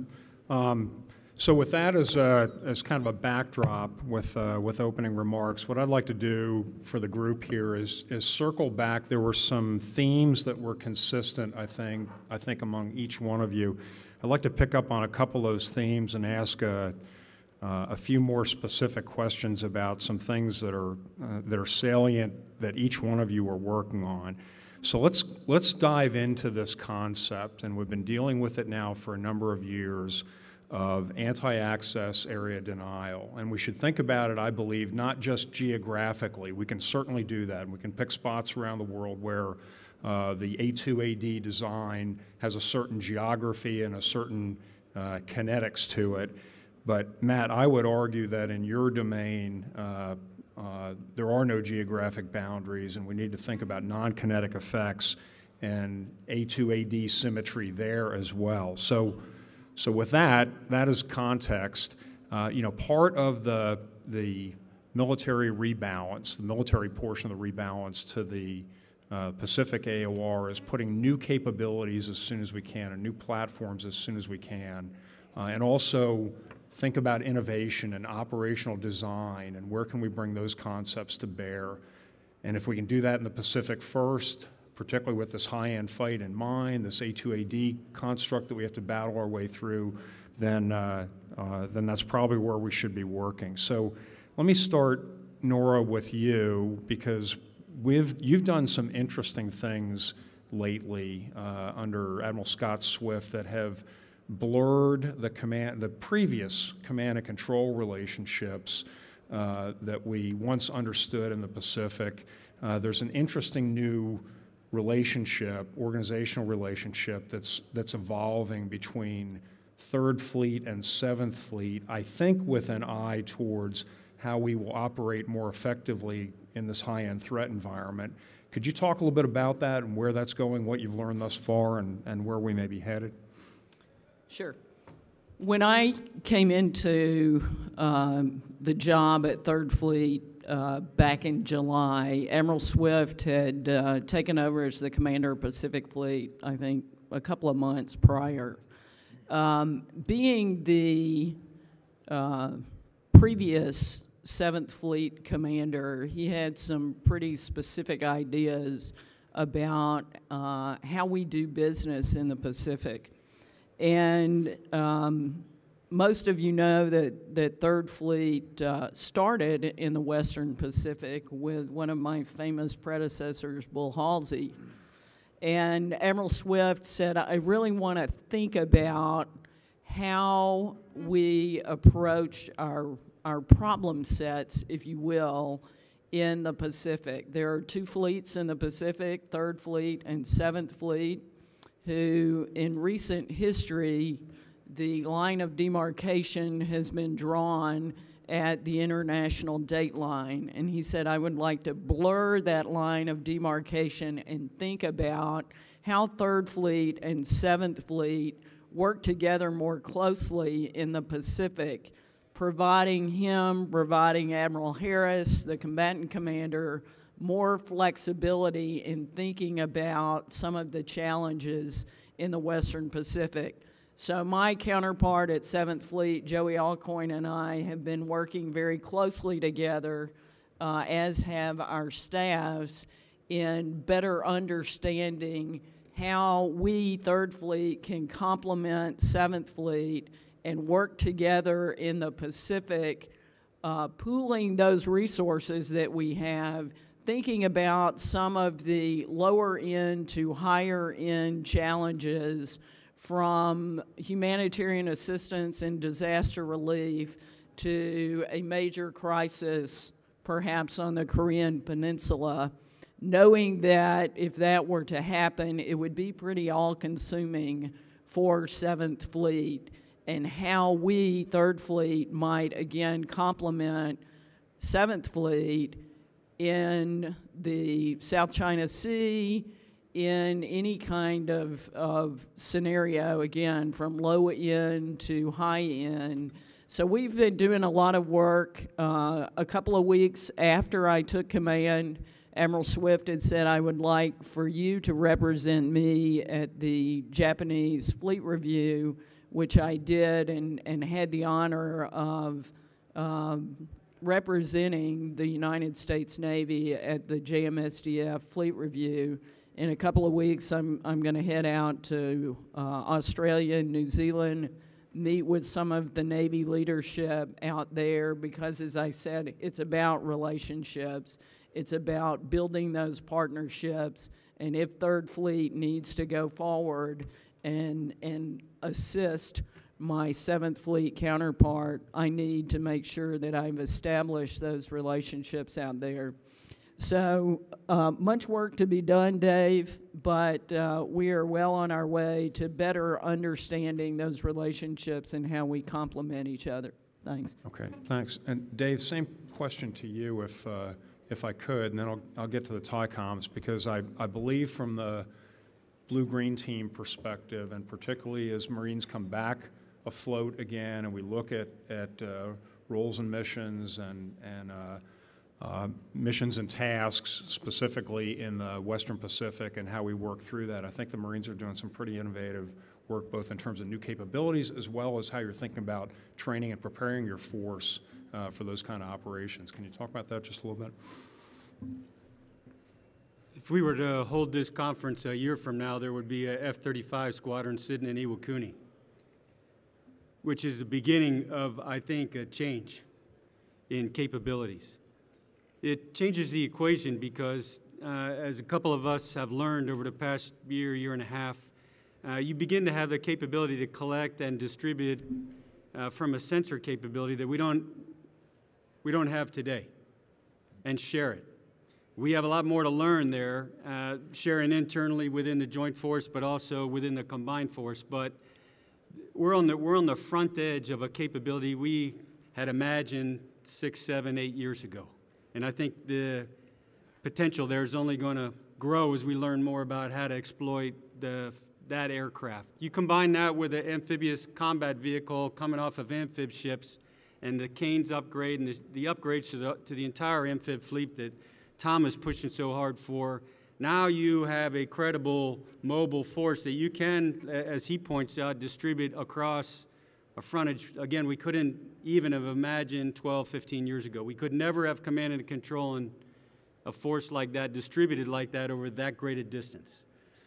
Um, So with that as, a, as kind of a backdrop with, uh, with opening remarks, what I'd like to do for the group here is, is circle back. There were some themes that were consistent, I think, I think among each one of you. I'd like to pick up on a couple of those themes and ask a, uh, a few more specific questions about some things that are, uh, that are salient that each one of you are working on. So let's, let's dive into this concept, and we've been dealing with it now for a number of years, of anti-access area denial. And we should think about it, I believe, not just geographically. We can certainly do that. We can pick spots around the world where uh, the A two A D design has a certain geography and a certain uh, kinetics to it. But Matt, I would argue that in your domain, uh, uh, there are no geographic boundaries, and we need to think about non-kinetic effects and A two A D symmetry there as well. So. So with that, that is context. Uh, you know, part of the, the military rebalance, the military portion of the rebalance to the uh, Pacific A O R is putting new capabilities as soon as we can and new platforms as soon as we can. Uh, and also think about innovation and operational design and where can we bring those concepts to bear. And if we can do that in the Pacific first, particularly with this high-end fight in mind, this A two A D construct that we have to battle our way through, then, uh, uh, then that's probably where we should be working. So let me start, Nora, with you, because we've, you've done some interesting things lately uh, under Admiral Scott Swift that have blurred the, command, the previous command and control relationships uh, that we once understood in the Pacific. Uh, there's an interesting new relationship, organizational relationship that's, that's evolving between Third Fleet and Seventh Fleet, I think with an eye towards how we will operate more effectively in this high-end threat environment. Could you talk a little bit about that and where that's going, what you've learned thus far, and, and where we may be headed? Sure. When I came into um, the job at Third Fleet uh, back in July, Admiral Swift had uh, taken over as the commander of Pacific Fleet, I think, a couple of months prior. Um, being the uh, previous Seventh Fleet commander, he had some pretty specific ideas about uh, how we do business in the Pacific. And um, most of you know that, that Third Fleet uh, started in the Western Pacific with one of my famous predecessors, Bull Halsey. And Admiral Swift said, I really want to think about how we approach our, our problem sets, if you will, in the Pacific. There are two fleets in the Pacific, Third Fleet and Seventh Fleet, who in recent history, the line of demarcation has been drawn at the international date line. And he said, I would like to blur that line of demarcation and think about how Third Fleet and Seventh Fleet work together more closely in the Pacific, providing him, providing Admiral Harris, the combatant commander, more flexibility in thinking about some of the challenges in the Western Pacific. So my counterpart at Seventh Fleet, Joey Alcoin, and I have been working very closely together, uh, as have our staffs, in better understanding how we, Third Fleet, can complement Seventh Fleet and work together in the Pacific, uh, pooling those resources that we have, thinking about some of the lower end to higher end challenges from humanitarian assistance and disaster relief to a major crisis, perhaps on the Korean Peninsula, knowing that if that were to happen, it would be pretty all-consuming for Seventh Fleet, and how we, Third Fleet, might again complement seventh Fleet in the South China Sea, in any kind of, of scenario, again, from low end to high end. So we've been doing a lot of work. Uh, a couple of weeks after I took command, Admiral Swift had said, I would like for you to represent me at the Japanese Fleet Review, which I did, and, and had the honor of um, representing the United States Navy at the J M S D F Fleet Review. In a couple of weeks, I'm, I'm going to head out to uh, Australia and New Zealand, meet with some of the Navy leadership out there, because, as I said, it's about relationships. It's about building those partnerships. And if Third Fleet needs to go forward and, and assist my Seventh Fleet counterpart, I need to make sure that I've established those relationships out there. So uh, much work to be done, Dave, but uh, we are well on our way to better understanding those relationships and how we complement each other. Thanks. Okay, thanks. And Dave, same question to you, if uh, if I could, and then I'll, I'll get to the T I COMs, because I, I believe from the blue-green team perspective, and particularly as Marines come back afloat again, and we look at, at uh, roles and missions and, and uh, Uh, missions and tasks, specifically in the Western Pacific, and how we work through that. I think the Marines are doing some pretty innovative work, both in terms of new capabilities as well as how you're thinking about training and preparing your force uh, for those kind of operations. Can you talk about that just a little bit? If we were to hold this conference a year from now, there would be a F thirty-five squadron sitting in Iwakuni, which is the beginning of, I think, a change in capabilities. It changes the equation because, uh, as a couple of us have learned over the past year, year and a half, uh, you begin to have the capability to collect and distribute uh, from a sensor capability that we don't, we don't have today, and share it. We have a lot more to learn there, uh, sharing internally within the joint force, but also within the combined force. But we're on the, we're on the front edge of a capability we had imagined six, seven, eight years ago. And I think the potential there is only going to grow as we learn more about how to exploit the, that aircraft. You combine that with the amphibious combat vehicle coming off of amphib ships, and the Canes upgrade and the, the upgrades to the, to the entire amphib fleet that Tom is pushing so hard for. Now you have a credible mobile force that you can, as he points out, distribute across a frontage. Again, we couldn't even have imagined twelve, fifteen years ago. We could never have command and control in a force like that, distributed like that over that great a distance.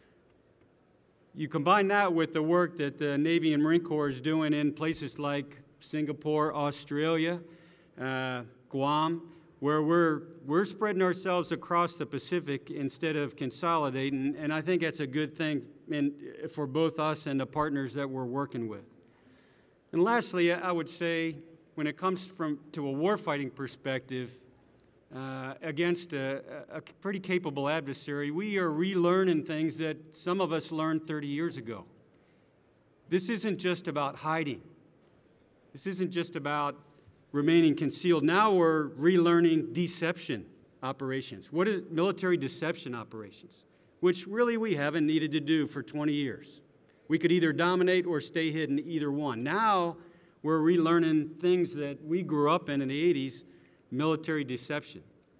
You combine that with the work that the Navy and Marine Corps is doing in places like Singapore, Australia, uh, Guam, where we're, we're spreading ourselves across the Pacific instead of consolidating, and I think that's a good thing in, for both us and the partners that we're working with. And lastly, I would say, when it comes from, to a warfighting perspective, uh, against a, a pretty capable adversary, we are relearning things that some of us learned thirty years ago. This isn't just about hiding. This isn't just about remaining concealed. Now we're relearning deception operations. What is military deception operations? Which really we haven't needed to do for twenty years. We could either dominate or stay hidden, either one. Now we're relearning things that we grew up in in the eighties, military deception.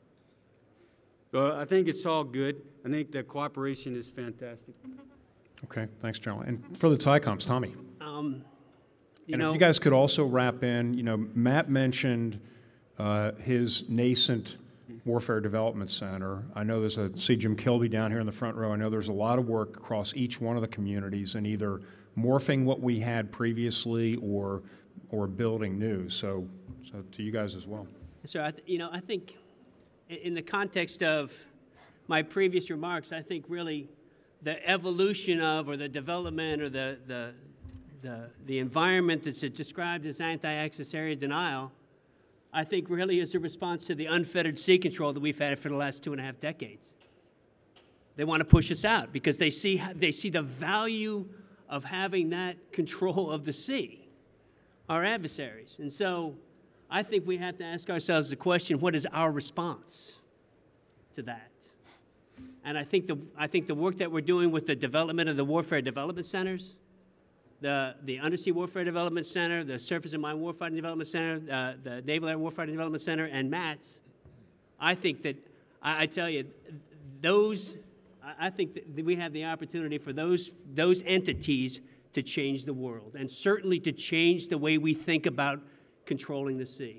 So I think it's all good. I think the cooperation is fantastic. Okay, thanks, General. And for the T I COMs, Tommy. Um, you and know, if you guys could also wrap in, you know, Matt mentioned uh, his nascent Warfare Development Center. I know there's a, see Jim Kilby down here in the front row. I know there's a lot of work across each one of the communities and either morphing what we had previously or or building new. So, so to you guys as well. Sir, I th you know, I think in the context of my previous remarks, I think really the evolution of or the development or the, the, the, the environment that's described as anti-access area denial, I think really is a response to the unfettered sea control that we've had for the last two and a half decades. They want to push us out because they see, they see the value of having that control of the sea, our adversaries. And so I think we have to ask ourselves the question, what is our response to that? And I think the, I think the work that we're doing with the development of the warfare development centers, the, the Undersea Warfare Development Center, the Surface and Mine Warfighting Development Center, uh, the Naval Air Warfighting Development Center, and MATS, I think that, I, I tell you, those, I, I think that we have the opportunity for those, those entities to change the world, and certainly to change the way we think about controlling the sea.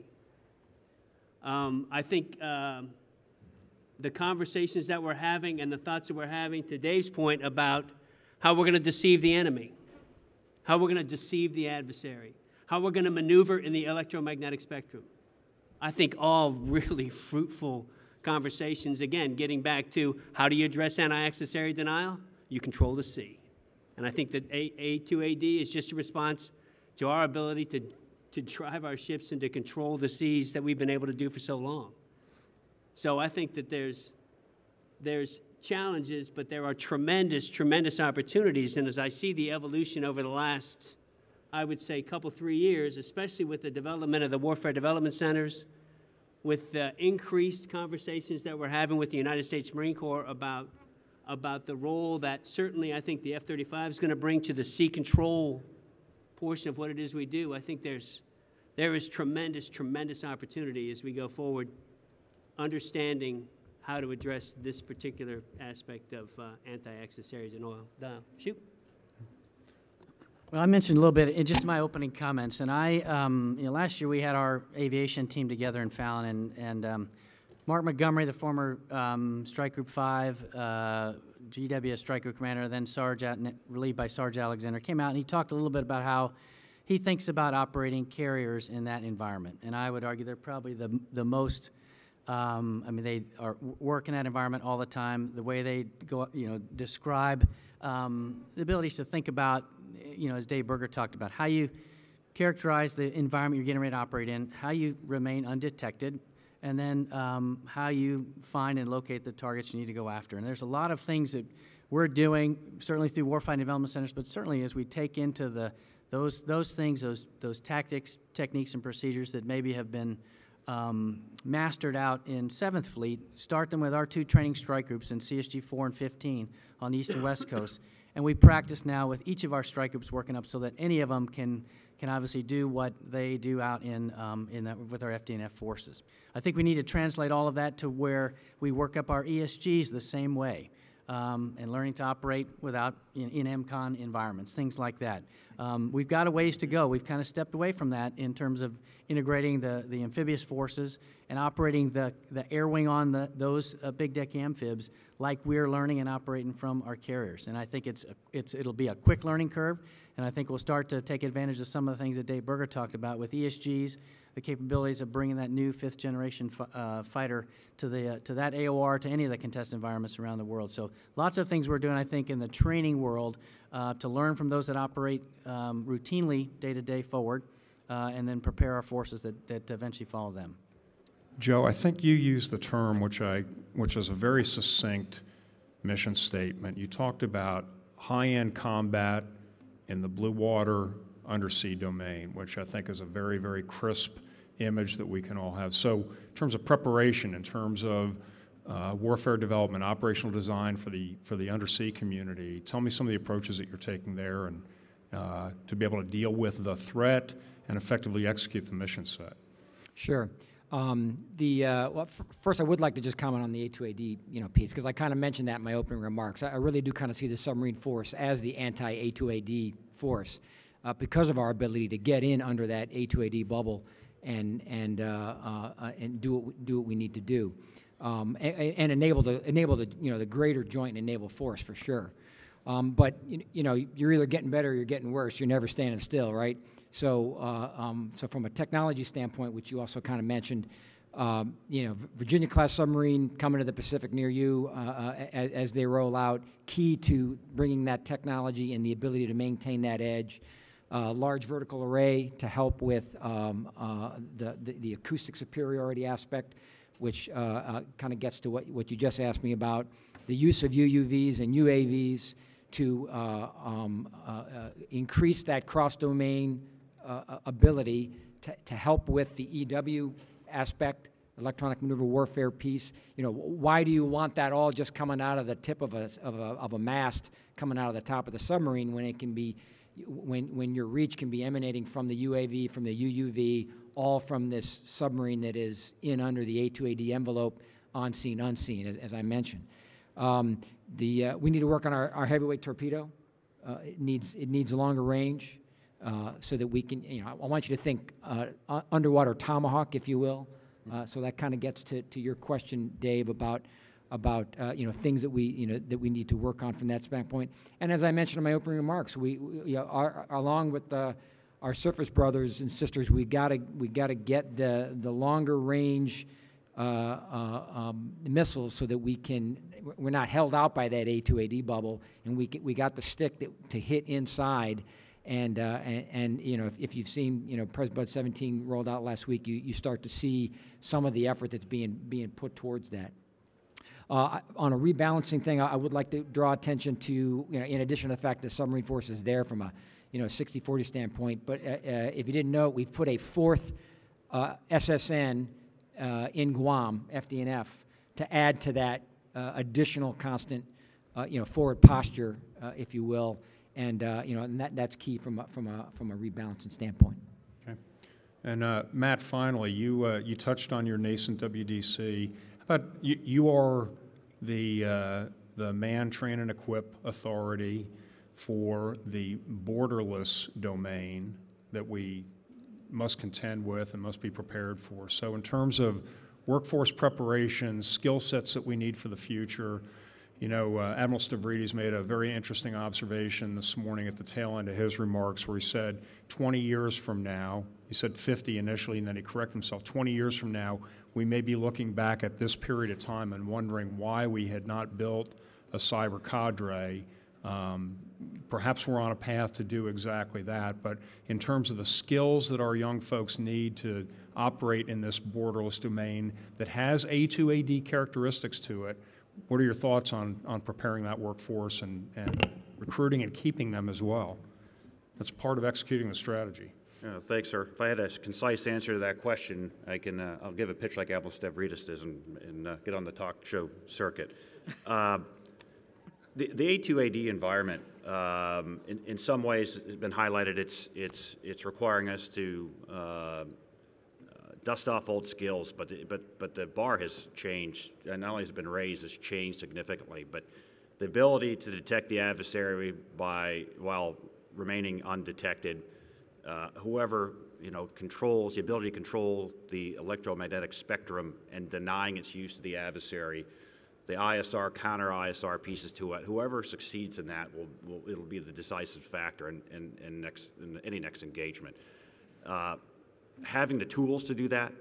Um, I think um, the conversations that we're having and the thoughts that we're having, to Dave's point about how we're going to deceive the enemy, how we're going to deceive the adversary, how we're going to maneuver in the electromagnetic spectrum. I think all really fruitful conversations, again, getting back to how do you address anti-access area denial? You control the sea. And I think that A two A D is just a response to our ability to, to drive our ships and to control the seas that we've been able to do for so long. So I think that there's, there's challenges, but there are tremendous, tremendous opportunities. And as I see the evolution over the last, I would say, couple, three years, especially with the development of the warfare development centers, with the increased conversations that we're having with the United States Marine Corps about, about the role that certainly I think the F thirty-five is going to bring to the sea control portion of what it is we do, I think there's, there is tremendous, tremendous opportunity as we go forward, understanding how to address this particular aspect of uh, anti-access areas in oil. Dial. Shoot. Well, I mentioned a little bit in just my opening comments, and I, um, you know, last year we had our aviation team together in Fallon, and, and um, Mark Montgomery, the former um, Strike Group five, uh, G W S Strike Group Commander, then Sarge, relieved by Sarge Alexander, came out and he talked a little bit about how he thinks about operating carriers in that environment. And I would argue they're probably the, the most Um, I mean, they are work in that environment all the time. The way they go, you know, describe um, the abilities to think about, you know, as Dave Berger talked about, how you characterize the environment you're getting ready to operate in, how you remain undetected, and then um, how you find and locate the targets you need to go after. And there's a lot of things that we're doing, certainly through warfighting development centers, but certainly as we take into the those those things, those those tactics, techniques, and procedures that maybe have been Um, mastered out in seventh Fleet, start them with our two training strike groups in C S G four and fifteen on the east and west coast. And we practice now with each of our strike groups working up so that any of them can, can obviously do what they do out in, um, in that, with our F D and F forces. I think we need to translate all of that to where we work up our E S Gs the same way. Um, and learning to operate without in, in M CON environments, things like that. Um, we've got a ways to go. We've kind of stepped away from that in terms of integrating the, the amphibious forces and operating the, the air wing on the, those uh, big deck amphibs like we're learning and operating from our carriers. And I think it's, it's, it'll be a quick learning curve, and I think we'll start to take advantage of some of the things that Dave Berger talked about with E S Gs, the capabilities of bringing that new fifth generation uh, fighter to the uh, to that A O R, to any of the contested environments around the world. So lots of things we're doing, I think, in the training world uh, to learn from those that operate um, routinely day to day forward, uh, and then prepare our forces that, that eventually follow them. Joe, I think you used the term, which I which is a very succinct mission statement. You talked about high-end combat in the blue water undersea domain, which I think is a very, very crisp image that we can all have. So in terms of preparation, in terms of uh, warfare development, operational design for the, for the undersea community, tell me some of the approaches that you're taking there and uh, to be able to deal with the threat and effectively execute the mission set. Sure. Um, the, uh, well, f first, I would like to just comment on the A two A D, you know, piece, because I kind of mentioned that in my opening remarks. I, I really do kind of see the submarine force as the anti-A two A D force uh, because of our ability to get in under that A two A D bubble and and uh, uh, and do what, do what we need to do, um, and, and enable the enable the you know the greater joint and naval force for sure. Um, but you, you know you're either getting better or you're getting worse. You're never standing still, right? So, uh, um, so from a technology standpoint, which you also kind of mentioned, um, you know, Virginia-class submarine coming to the Pacific near you uh, uh, as, as they roll out, key to bringing that technology and the ability to maintain that edge. Uh, large vertical array to help with um, uh, the, the, the acoustic superiority aspect, which uh, uh, kind of gets to what, what you just asked me about. The use of U U Vs and U A Vs to uh, um, uh, uh, increase that cross-domain Uh, ability to, to help with the E W aspect, electronic maneuver warfare piece. You know, why do you want that all just coming out of the tip of a, of a, of a mast coming out of the top of the submarine when it can be, when, when your reach can be emanating from the U A V, from the U U V, all from this submarine that is in under the A two A D envelope, on scene, unseen, as, as I mentioned. Um, the, uh, we need to work on our, our heavyweight torpedo. Uh, it needs, it needs longer range uh, so that we can, you know, I want you to think uh, underwater tomahawk, if you will. Uh, so that kind of gets to, to your question, Dave, about about uh, you know, things that we you know that we need to work on from that standpoint. And as I mentioned in my opening remarks, we, we you know, our, along with the, our surface brothers and sisters, we gotta we gotta get the the longer range uh, uh, um, missiles so that we can we're not held out by that A two A D bubble, and we we got the stick that, to hit inside. And, uh, and, and, you know, if, if you've seen, you know, Pres Bud seventeen rolled out last week, you, you start to see some of the effort that's being, being put towards that. Uh, on a rebalancing thing, I, I would like to draw attention to, you know, in addition to the fact that the submarine force is there from a, you know, sixty forty standpoint, but uh, uh, if you didn't know, we've put a fourth uh, S S N uh, in Guam, F D N F, to add to that uh, additional constant, uh, you know, forward posture, uh, if you will. And uh, you know, and that, that's key from a, from a from a rebalancing standpoint. Okay, and uh, Matt, finally, you uh, you touched on your nascent W D C. How about you? You are the uh, the man, train, and equip authority for the borderless domain that we must contend with and must be prepared for. So, in terms of workforce preparation, skill sets that we need for the future. You know, uh, Admiral Stavridis made a very interesting observation this morning at the tail end of his remarks where he said twenty years from now, he said fifty initially and then he corrected himself, twenty years from now, we may be looking back at this period of time and wondering why we had not built a cyber cadre. Um, perhaps we're on a path to do exactly that, but in terms of the skills that our young folks need to operate in this borderless domain that has A two A D characteristics to it, what are your thoughts on, on preparing that workforce and, and recruiting and keeping them as well? That's part of executing the strategy. Uh, thanks, sir. If I had a concise answer to that question, I can, uh, I'll give a pitch like Admiral Stavridis does and, and uh, get on the talk show circuit. Uh, the, the A two A D environment, um, in, in some ways, has been highlighted. It's, it's, it's requiring us to uh, dust off old skills, but the, but but the bar has changed, and not only has it been raised, it's changed significantly. But the ability to detect the adversary by while remaining undetected, uh, whoever you know controls the ability to control the electromagnetic spectrum and denying its use to the adversary, the I S R counter I S R pieces to it. Whoever succeeds in that will, will it'll be the decisive factor in in, in next in any next engagement. Uh, Having the tools to do that,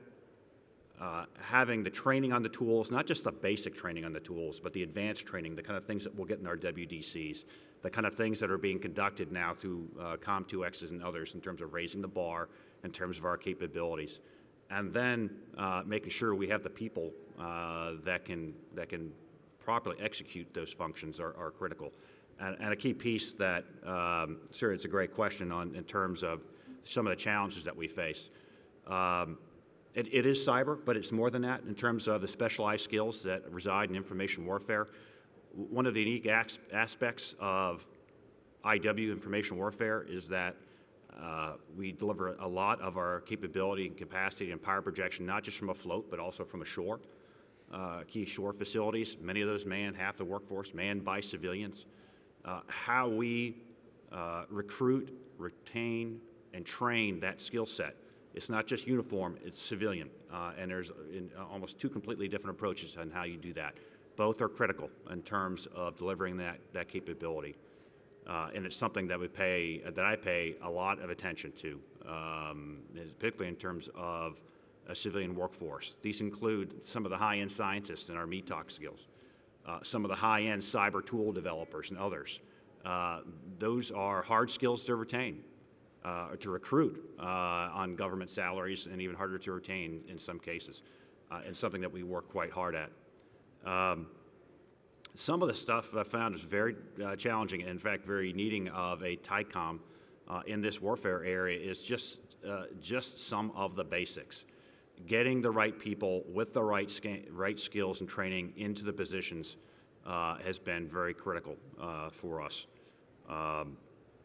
uh, having the training on the tools, not just the basic training on the tools, but the advanced training, the kind of things that we'll get in our W D Cs, the kind of things that are being conducted now through uh, Com two X's and others in terms of raising the bar, in terms of our capabilities, and then uh, making sure we have the people uh, that can that can properly execute those functions are, are critical. And, and a key piece that, um, sir, it's a great question on in terms of some of the challenges that we face. Um, it, it is cyber, but it's more than that in terms of the specialized skills that reside in information warfare. One of the unique as aspects of I W, information warfare, is that uh, we deliver a lot of our capability and capacity and power projection, not just from afloat, but also from ashore. Uh, key shore facilities, many of those manned, half the workforce manned by civilians. Uh, how we uh, recruit, retain, and train that skill set. It's not just uniform, it's civilian. Uh, and there's in, uh, almost two completely different approaches on how you do that. Both are critical in terms of delivering that, that capability. Uh, and it's something that we pay, uh, that I pay a lot of attention to, um, particularly in terms of a civilian workforce. These include some of the high-end scientists in our M E T O C skills, uh, some of the high-end cyber tool developers and others. Uh, those are hard skills to retain. Uh, or to recruit uh, on government salaries, and even harder to retain in some cases, uh, and something that we work quite hard at. Um, some of the stuff I found is very uh, challenging, and in fact very needing of a TICOM uh, in this warfare area is just, uh, just some of the basics. Getting the right people with the right, right skills and training into the positions uh, has been very critical uh, for us. Um,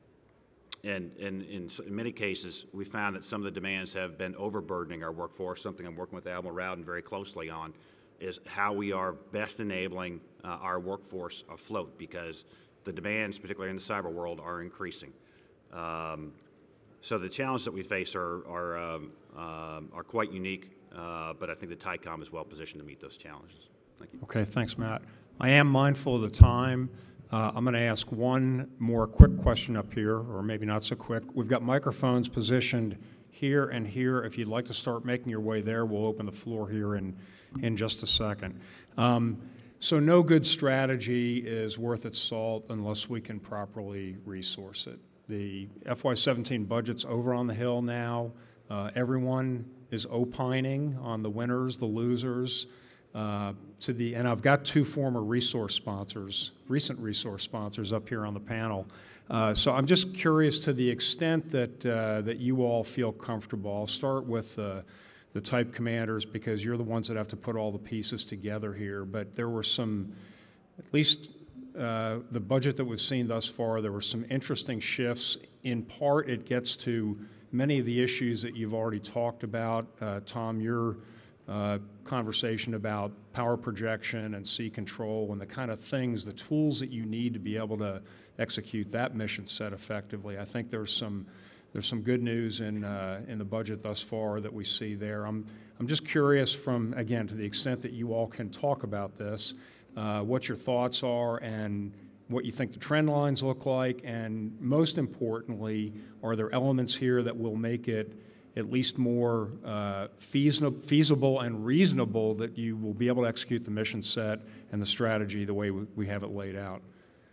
and, and in, in many cases, we found that some of the demands have been overburdening our workforce. Something I'm working with Admiral Rowden very closely on is how we are best enabling uh, our workforce afloat, because the demands, particularly in the cyber world, are increasing. Um, so the challenges that we face are, are, um, um, are quite unique, uh, but I think the TICOM is well positioned to meet those challenges. Thank you. Okay, thanks, Matt. I am mindful of the time. Uh, I'm going to ask one more quick question up here, or maybe not so quick. We've got microphones positioned here and here. If you'd like to start making your way there, we'll open the floor here in, in just a second. Um, so no good strategy is worth its salt unless we can properly resource it. The F Y seventeen budget's over on the Hill now. Uh, everyone is opining on the winners, the losers. Uh, to the, and I've got two former resource sponsors, recent resource sponsors up here on the panel. Uh, so I'm just curious to the extent that, uh, that you all feel comfortable. I'll start with uh, the type commanders, because you're the ones that have to put all the pieces together here. But there were some, at least uh, the budget that we've seen thus far, there were some interesting shifts. In part, it gets to many of the issues that you've already talked about. Uh, Tom, your uh, conversation about power projection and sea control and the kind of things, the tools that you need to be able to execute that mission set effectively. I think there's some there's some good news in uh, in the budget thus far that we see there. I'm I'm just curious, from again, to the extent that you all can talk about this, uh, what your thoughts are and what you think the trend lines look like, and most importantly, are there elements here that will make it at least more uh, feasible, feasible and reasonable that you will be able to execute the mission set and the strategy the way we, we have it laid out?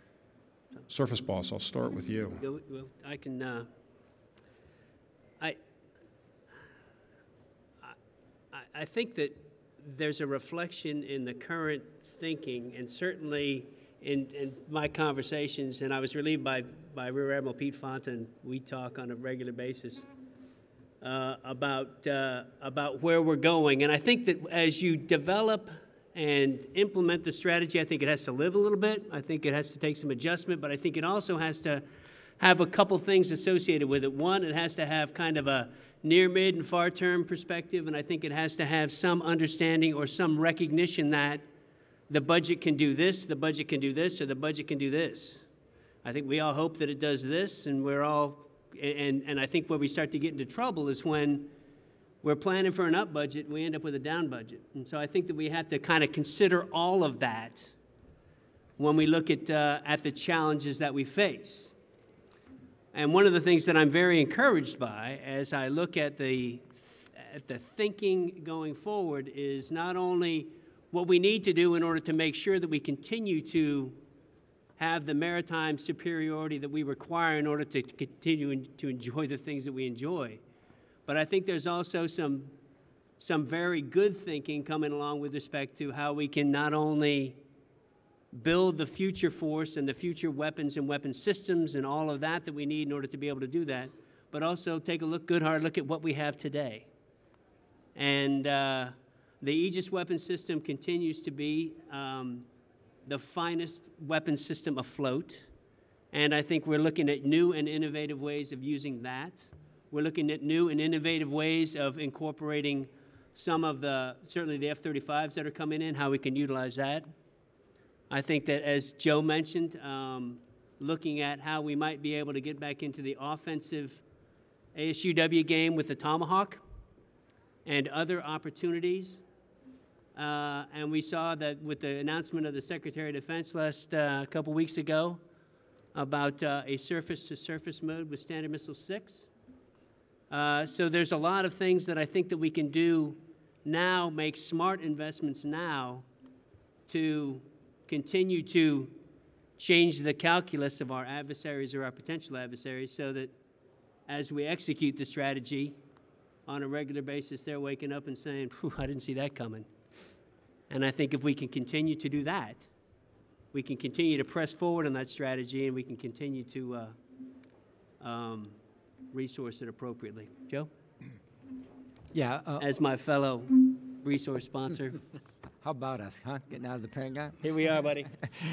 Surface Boss, I'll start with you. Well, I can, uh, I, I, I think that there's a reflection in the current thinking, and certainly in, in my conversations, and I was relieved by, by Rear Admiral Pete Fontaine. We talk on a regular basis uh, about, uh, about where we're going. And I think that as you develop and implement the strategy, I think it has to live a little bit. I think it has to take some adjustment, but I think it also has to have a couple things associated with it. One, it has to have kind of a near, mid, and far-term perspective, and I think it has to have some understanding or some recognition that the budget can do this, the budget can do this, or the budget can do this. I think we all hope that it does this, and we're all, and, and I think where we start to get into trouble is when we're planning for an up budget and we end up with a down budget. And so I think that we have to kind of consider all of that when we look at, uh, at the challenges that we face. And one of the things that I'm very encouraged by as I look at the, at the thinking going forward is not only what we need to do in order to make sure that we continue to have the maritime superiority that we require in order to, to continue to enjoy the things that we enjoy. But I think there's also some, some very good thinking coming along with respect to how we can not only build the future force and the future weapons and weapon systems and all of that that we need in order to be able to do that, but also take a look, good hard look at what we have today. And uh, the Aegis weapon system continues to be um, the finest weapon system afloat. And I think we're looking at new and innovative ways of using that. We're looking at new and innovative ways of incorporating some of the, certainly the F thirty-fives that are coming in, how we can utilize that. I think that, as Joe mentioned, um, looking at how we might be able to get back into the offensive A S U W game with the Tomahawk and other opportunities. Uh, and we saw that with the announcement of the Secretary of Defense last uh, couple weeks ago about uh, a surface-to-surface mode with Standard Missile six. Uh, so there's a lot of things that I think that we can do now, make smart investments now to continue to change the calculus of our adversaries or our potential adversaries so that as we execute the strategy on a regular basis, they're waking up and saying, "Whew, I didn't see that coming." And I think if we can continue to do that, we can continue to press forward on that strategy, and we can continue to, uh, um, resource it appropriately. Joe? Yeah. Uh, As my fellow resource sponsor. how about us, huh? Getting out of the Pentagon? Here we are, buddy.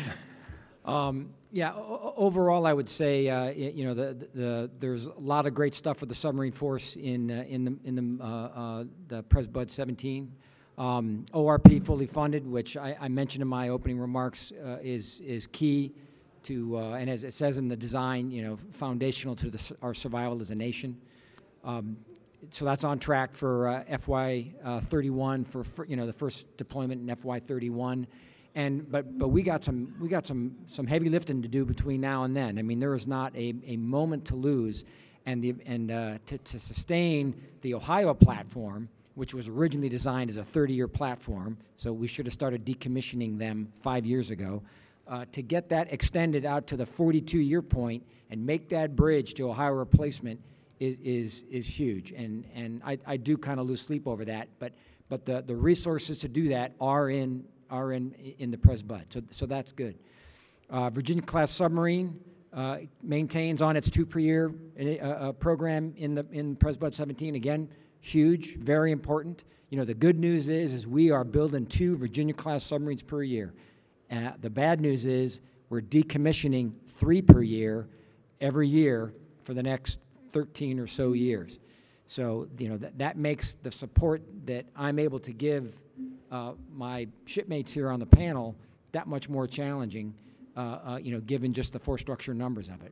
Um, yeah, o- overall, I would say, uh, y- you know, the, the, the there's a lot of great stuff for the submarine force in uh, in the in the uh, uh, the Pres Bud seventeen. Um, O R P fully funded, which I, I mentioned in my opening remarks, uh, is is key to, uh, and as it says in the design, you know, foundational to the, s- our survival as a nation. Um, so that's on track for uh, F Y thirty-one for, for you know the first deployment in F Y thirty-one. And but but we got some we got some some heavy lifting to do between now and then. I mean, there is not a, a moment to lose, and the and uh, to, to sustain the Ohio platform, which was originally designed as a thirty-year platform. So we should have started decommissioning them five years ago. Uh, to get that extended out to the forty-two-year point and make that bridge to Ohio replacement is is is huge. And and I, I do kind of lose sleep over that. But but the the resources to do that are in. are in in the Pres Bud, so so that's good. Uh, Virginia-class submarine uh, maintains on its two per year uh, uh, program in the in Pres Bud seventeen. Again, huge, very important. You know, the good news is is we are building two Virginia-class submarines per year. Uh, the bad news is we're decommissioning three per year every year for the next thirteen or so years. So you know that that makes the support that I'm able to give Uh, my shipmates here on the panel that much more challenging, uh, uh, you know, given just the force structure numbers of it.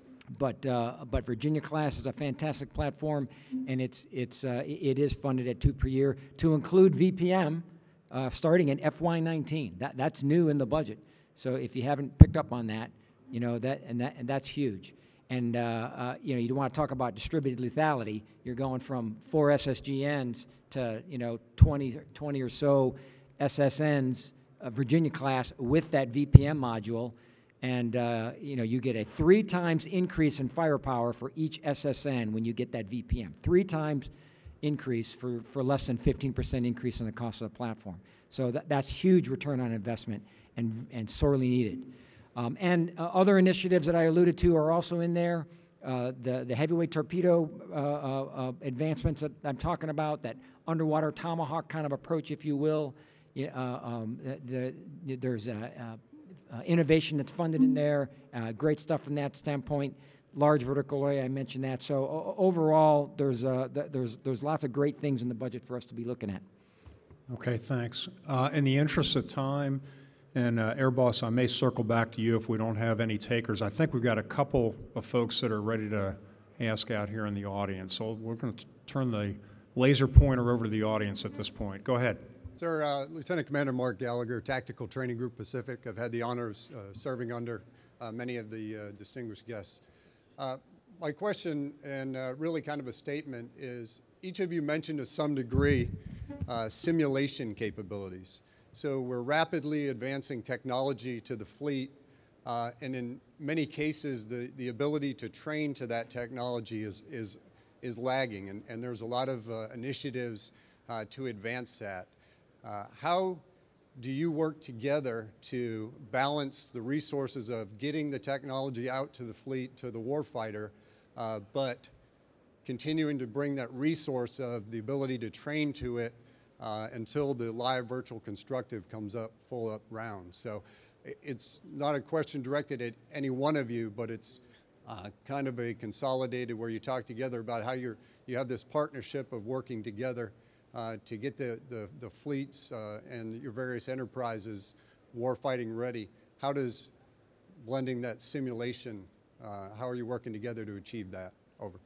But uh, but Virginia class is a fantastic platform, and it's it's uh, it is funded at two per year to include V P M, uh, starting in F Y nineteen. That that's new in the budget. So if you haven't picked up on that, you know that and that and that's huge. And uh, uh, you know, you don't want to talk about distributed lethality. You're going from four S S G Ns to you know twenty, twenty or so S S Ns, uh, Virginia class with that V P M module, and uh, you know you get a three times increase in firepower for each S S N when you get that V P M. Three times increase for for less than fifteen percent increase in the cost of the platform. So that, that's huge return on investment and and sorely needed. Um, and uh, other initiatives that I alluded to are also in there. Uh, the, the heavyweight torpedo uh, uh, uh, advancements that I'm talking about, that underwater tomahawk kind of approach, if you will. Yeah, uh, um, the, the, there's uh, uh, uh, innovation that's funded in there, uh, great stuff from that standpoint. Large vertical array, I mentioned that. So o overall, there's, uh, th there's, there's lots of great things in the budget for us to be looking at. Okay, thanks. Uh, in the interest of time, and uh, Air Boss, I may circle back to you if we don't have any takers. I think we've got a couple of folks that are ready to ask out here in the audience. So we're going to turn the laser pointer over to the audience at this point. Go ahead. Sir, uh, Lieutenant Commander Mark Gallagher, Tactical Training Group Pacific. I've had the honor of uh, serving under uh, many of the uh, distinguished guests. Uh, my question, and uh, really kind of a statement, is each of you mentioned to some degree uh, simulation capabilities. So we're rapidly advancing technology to the fleet, uh, and in many cases, the, the ability to train to that technology is, is, is lagging, and, and there's a lot of uh, initiatives uh, to advance that. Uh, how do you work together to balance the resources of getting the technology out to the fleet, to the warfighter, uh, but continuing to bring that resource of the ability to train to it Uh, until the live virtual constructive comes up full up round? So it's not a question directed at any one of you, but it's uh, kind of a consolidated where you talk together about how you're, you have this partnership of working together uh, to get the, the, the fleets uh, and your various enterprises warfighting ready. How does blending that simulation, uh, how are you working together to achieve that? Over.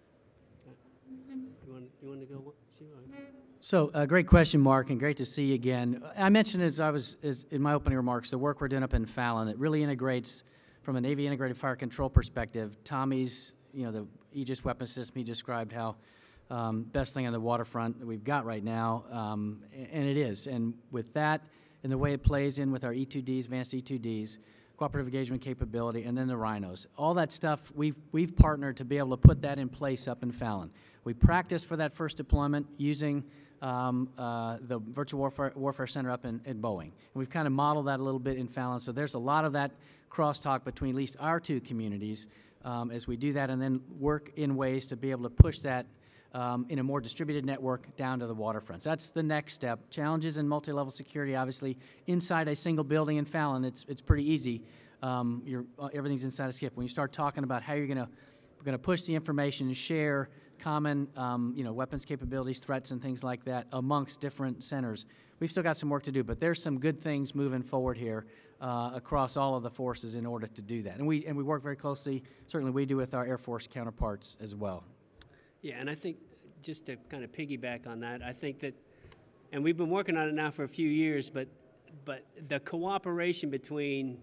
You want, you want to go? So, uh, great question, Mark, and great to see you again. I mentioned as I was as in my opening remarks, the work we're doing up in Fallon that really integrates from a Navy integrated fire control perspective. Tommy's, you know, the Aegis weapon system, he described how um, best thing on the waterfront that we've got right now, um, and it is. And with that, and the way it plays in with our E two Ds, advanced E two Ds, cooperative engagement capability, and then the rhinos. All that stuff, we've, we've partnered to be able to put that in place up in Fallon. We practiced for that first deployment using um, uh, the Virtual Warfare, Warfare Center up in, in Boeing. And we've kind of modeled that a little bit in Fallon, so there's a lot of that crosstalk between at least our two communities um, as we do that, and then work in ways to be able to push that um, in a more distributed network down to the waterfronts. That's the next step. Challenges in multi-level security, obviously, inside a single building in Fallon, it's, it's pretty easy. Um, you're, uh, everything's inside a skip. When you start talking about how you're going to going to push the information and share common, um, you know, weapons capabilities, threats, and things like that amongst different centers, we've still got some work to do. But there's some good things moving forward here uh, across all of the forces in order to do that. And we and we work very closely. Certainly, we do with our Air Force counterparts as well. Yeah, and I think just to kind of piggyback on that, I think that, and we've been working on it now for a few years, but but the cooperation between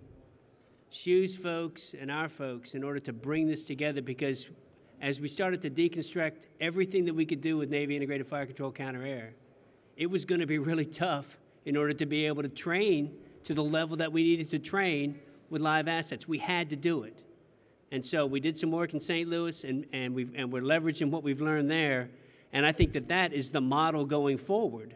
Shoes folks and our folks in order to bring this together, because as we started to deconstruct everything that we could do with Navy Integrated Fire Control Counter-Air, it was going to be really tough in order to be able to train to the level that we needed to train with live assets. We had to do it. And so we did some work in Saint Louis, and, and, we've, and we're leveraging what we've learned there, and I think that that is the model going forward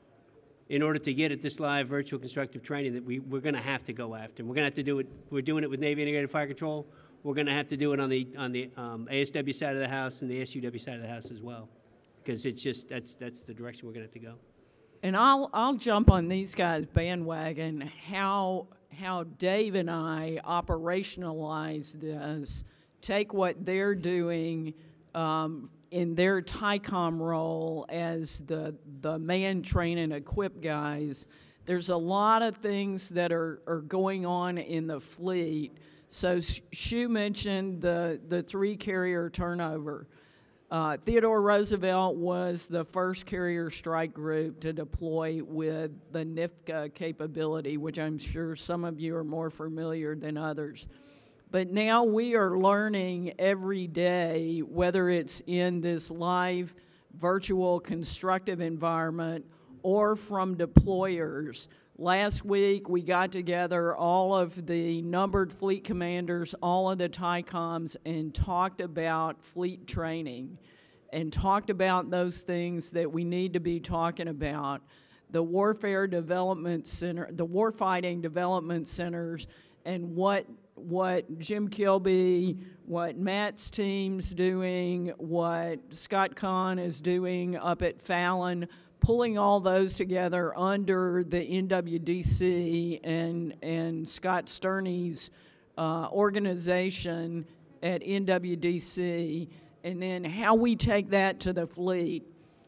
in order to get at this live virtual constructive training that we, we're going to have to go after. And we're going to have to do it. We're doing it with Navy Integrated Fire Control. We're going to have to do it on the on the um, A S W side of the house and the S U W side of the house as well, because it's just that's that's the direction we're going to have to go. And I'll I'll jump on these guys' bandwagon. How how Dave and I operationalize this, take what they're doing Um, in their TICOM role as the, the man, train, and equip guys. There's a lot of things that are, are going on in the fleet. So Shu mentioned the, the three carrier turnover. Uh, Theodore Roosevelt was the first carrier strike group to deploy with the N I F C A capability, which I'm sure some of you are more familiar than others. But now we are learning every day, whether it's in this live virtual constructive environment or from deployers. Last week we got together all of the numbered fleet commanders, all of the TICOMs, and talked about fleet training and talked about those things that we need to be talking about. The Warfare Development Center, the Warfighting Development Centers, and what what Jim Kilby, what Matt's team's doing, what Scott Kahn is doing up at Fallon, pulling all those together under the N W D C and, and Scott Sterney's uh, organization at N W D C, and then how we take that to the fleet.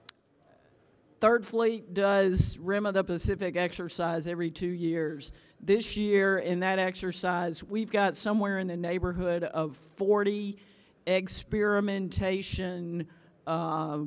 Third Fleet does Rim of the Pacific exercise every two years. This year, in that exercise, we've got somewhere in the neighborhood of forty experimentation uh,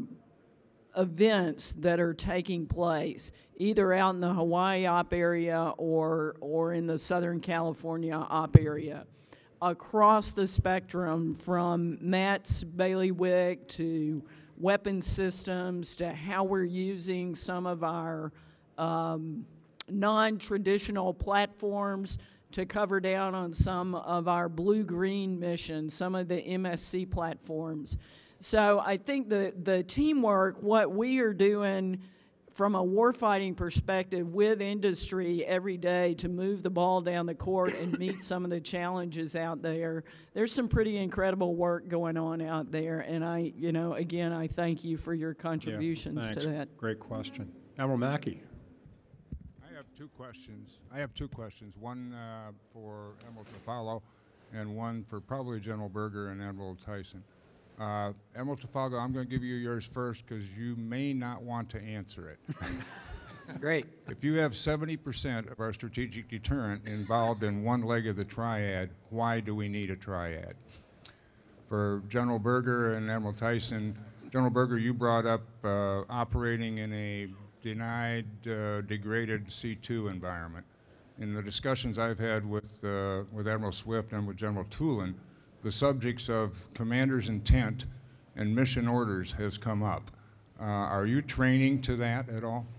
events that are taking place, either out in the Hawaii op area or, or in the Southern California op area. Across the spectrum, from Matt's bailiwick to weapon systems to how we're using some of our um, non-traditional platforms to cover down on some of our blue-green missions, some of the M S C platforms. So I think the, the teamwork, what we are doing from a warfighting perspective with industry every day to move the ball down the court and meet some of the challenges out there, there's some pretty incredible work going on out there. And I, you know, again, I thank you for your contributions yeah, to that. Great question. Admiral Mackey. I have two questions. I have two questions, one uh, for Admiral Tofalo and one for probably General Berger and Admiral Tyson. Uh, Admiral Tofalo, I'm going to give you yours first because you may not want to answer it. Great. If you have seventy percent of our strategic deterrent involved in one leg of the triad, why do we need a triad? For General Berger and Admiral Tyson, General Berger, you brought up uh, operating in a denied, uh, degraded C two environment. In the discussions I've had with, uh, with Admiral Swift and with General Tulin, the subjects of commander's intent and mission orders has come up. Uh, are you training to that at all?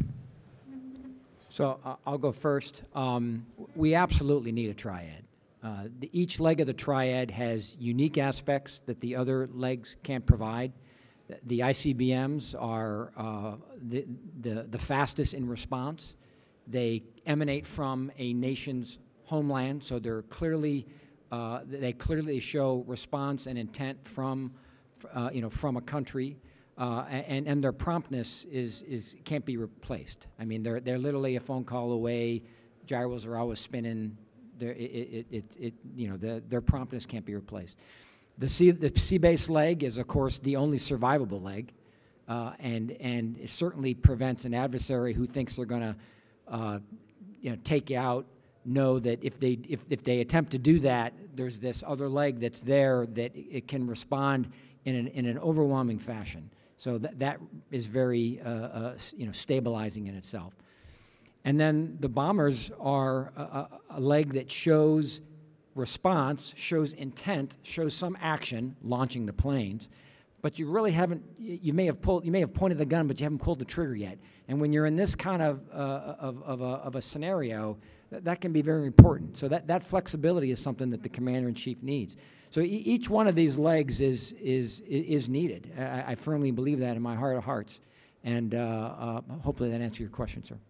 So uh, I'll go first. Um, we absolutely need a triad. Uh, the, each leg of the triad has unique aspects that the other legs can't provide. The, the I C B Ms are uh, the, the, the fastest in response. They emanate from a nation's homeland, so they're clearly Uh, they clearly show response and intent from, uh, you know, from a country, uh, and, and their promptness is, is, can't be replaced. I mean, they're, they're literally a phone call away. Gyros are always spinning. It, it, it, it, you know, the, their promptness can't be replaced. The sea, the sea-based leg is, of course, the only survivable leg, uh, and, and it certainly prevents an adversary who thinks they're going to, uh, you know, take you out, know that if they, if, if they attempt to do that, there's this other leg that's there that it can respond in an, in an overwhelming fashion. So that, that is very, uh, uh, you know, stabilizing in itself. And then the bombers are a, a leg that shows response, shows intent, shows some action, launching the planes, but you really haven't, you may have pulled, you may have pointed the gun, but you haven't pulled the trigger yet. And when you're in this kind of, uh, of, of, a, of a scenario, that, that can be very important. So that, that flexibility is something that the commander-in-chief needs. So e each one of these legs is, is, is needed. I, I firmly believe that in my heart of hearts. And uh, uh, hopefully that answers your question, sir.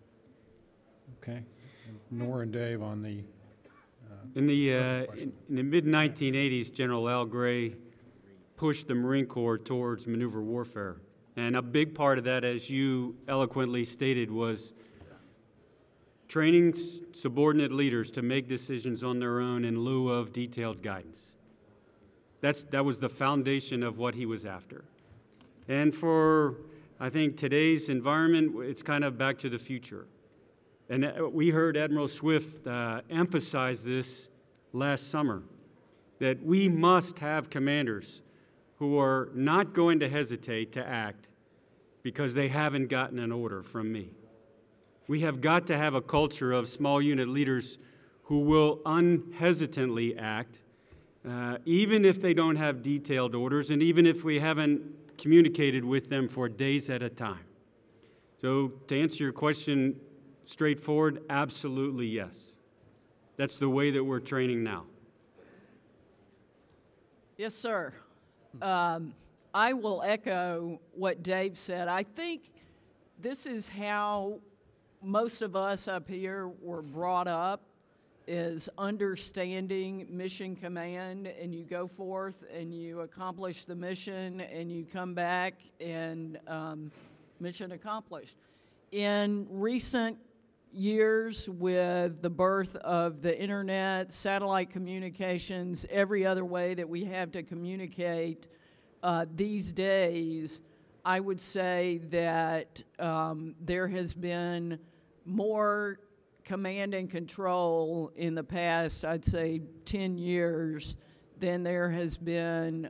Okay. Nora and Dave on the uh, in the uh, in, in the mid nineteen eighties, General Al Gray pushed the Marine Corps towards maneuver warfare, and a big part of that, as you eloquently stated, was training subordinate leaders to make decisions on their own in lieu of detailed guidance. That's that was the foundation of what he was after, and for I think today's environment, it's kind of back to the future. And we heard Admiral Swift uh, emphasize this last summer, that we must have commanders who are not going to hesitate to act because they haven't gotten an order from me. We have got to have a culture of small unit leaders who will unhesitantly act, uh, even if they don't have detailed orders, and even if we haven't communicated with them for days at a time. So to answer your question, straightforward, absolutely yes. That's the way that we're training now. Yes, sir. Um, I will echo what Dave said. I think this is how most of us up here were brought up, is understanding mission command, and you go forth and you accomplish the mission and you come back and um, mission accomplished. In recent years, with the birth of the internet, satellite communications, every other way that we have to communicate uh, these days, I would say that um, there has been more command and control in the past, I'd say ten years, than there has been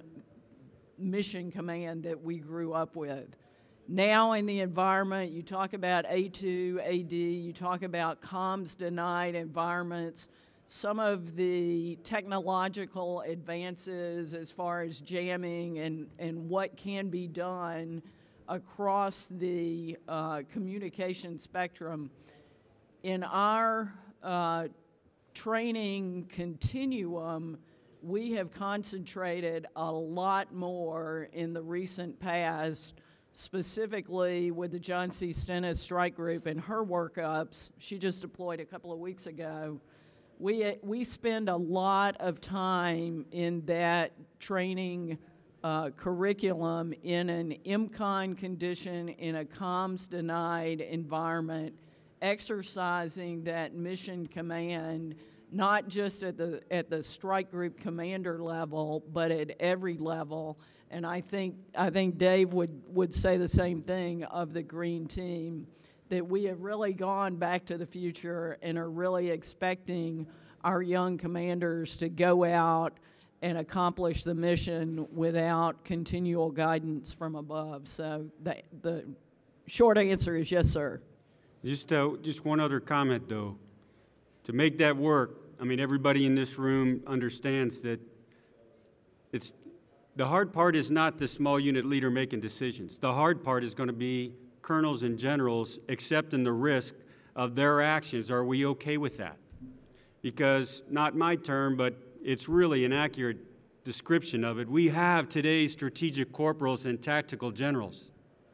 mission command that we grew up with. Now in the environment, you talk about A two, A D, you talk about comms denied environments, some of the technological advances as far as jamming and, and what can be done across the uh, communication spectrum. In our uh, training continuum, we have concentrated a lot more in the recent past, specifically with the John C. Stennis Strike Group and her workups. She just deployed a couple of weeks ago. We, we spend a lot of time in that training uh, curriculum in an M CON condition, in a comms denied environment, exercising that mission command, not just at the, at the strike group commander level, but at every level. And I think, I think Dave would, would say the same thing of the green team, that we have really gone back to the future and are really expecting our young commanders to go out and accomplish the mission without continual guidance from above. So the, the short answer is yes, sir. Just, uh, just one other comment, though. To make that work, I mean, everybody in this room understands that it's, the hard part is not the small unit leader making decisions. The hard part is going to be colonels and generals accepting the risk of their actions. Are we okay with that? Because, not my term, but it's really an accurate description of it. We have today's strategic corporals and tactical generals.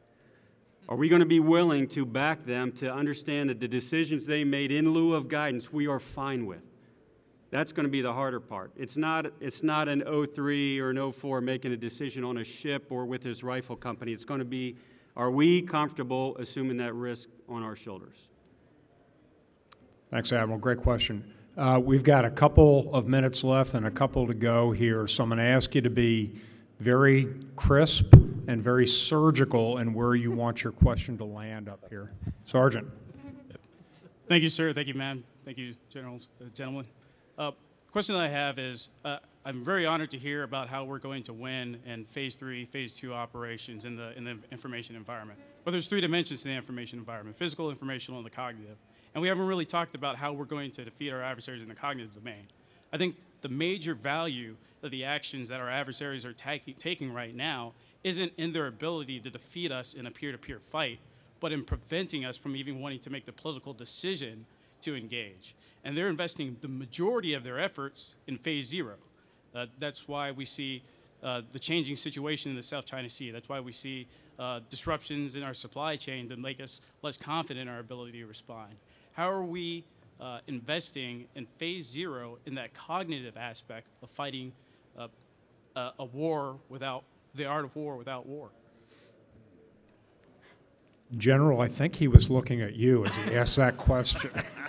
Are we going to be willing to back them to understand that the decisions they made in lieu of guidance we are fine with? That's going to be the harder part. It's not, it's not an oh three or an oh four making a decision on a ship or with his rifle company. It's going to be, are we comfortable assuming that risk on our shoulders? Thanks, Admiral. Great question. Uh, we've got a couple of minutes left and a couple to go here, so I'm going to ask you to be very crisp and very surgical in where you want your question to land up here. Sergeant. Thank you, sir. Thank you, ma'am. Thank you, generals, uh, gentlemen. Uh, question that I have is, uh, I'm very honored to hear about how we're going to win in phase three, phase two operations in the, in the information environment. But there's three dimensions to the information environment: physical, informational, and the cognitive. And we haven't really talked about how we're going to defeat our adversaries in the cognitive domain. I think the major value of the actions that our adversaries are taking right now isn't in their ability to defeat us in a peer-to-peer fight, but in preventing us from even wanting to make the political decision to engage. And they're investing the majority of their efforts in phase zero. Uh, that's why we see uh, the changing situation in the South China Sea. That's why we see uh, disruptions in our supply chain to make us less confident in our ability to respond. How are we uh, investing in phase zero in that cognitive aspect of fighting uh, a, a war without, the art of war without war? General, I think he was looking at you as he asked that question.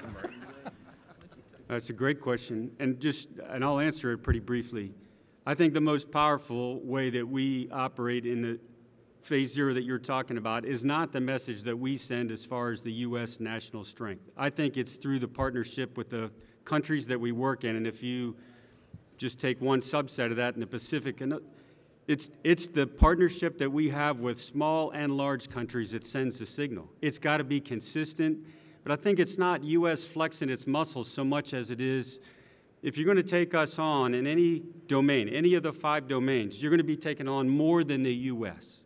That's a great question, and just, and I'll answer it pretty briefly. I think the most powerful way that we operate in the phase zero that you're talking about is not the message that we send as far as the U S national strength. I think it's through the partnership with the countries that we work in, and if you just take one subset of that in the Pacific, and it's, it's the partnership that we have with small and large countries that sends the signal. It's got to be consistent, but I think it's not U S flexing its muscles so much as it is, if you're going to take us on in any domain, any of the five domains, you're going to be taking on more than the U S.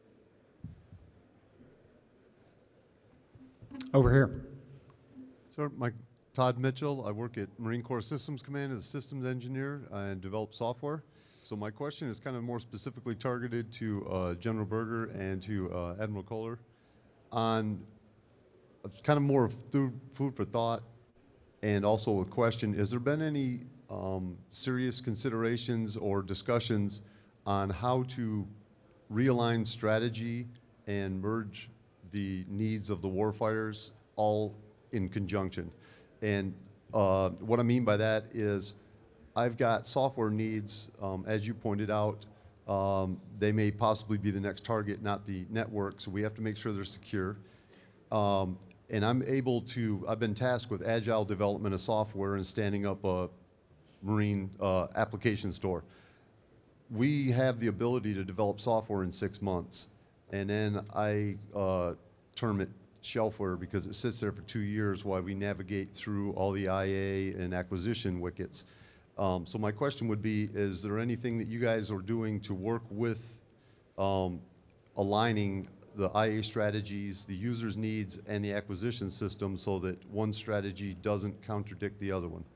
Over here. Sir, Mike Todd Mitchell. I work at Marine Corps Systems Command as a systems engineer and develop software. So my question is kind of more specifically targeted to uh, General Berger and to uh, Admiral Kohler on uh, kind of more food, food for thought, and also a question: has there been any um, serious considerations or discussions on how to realign strategy and merge the needs of the warfighters all in conjunction? And uh, what I mean by that is I've got software needs, um, as you pointed out. Um, they may possibly be the next target, not the network, so we have to make sure they're secure. Um, and I'm able to, I've been tasked with agile development of software and standing up a Marine uh, application store. We have the ability to develop software in six months. And then I uh, term it shelfware because it sits there for two years while we navigate through all the I A and acquisition wickets. Um, so my question would be, is there anything that you guys are doing to work with um, aligning the I A strategies, the user's needs, and the acquisition system so that one strategy doesn't contradict the other one?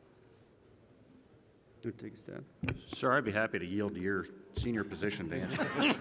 Take a stab. Sir, I'd be happy to yield to your senior position to answer.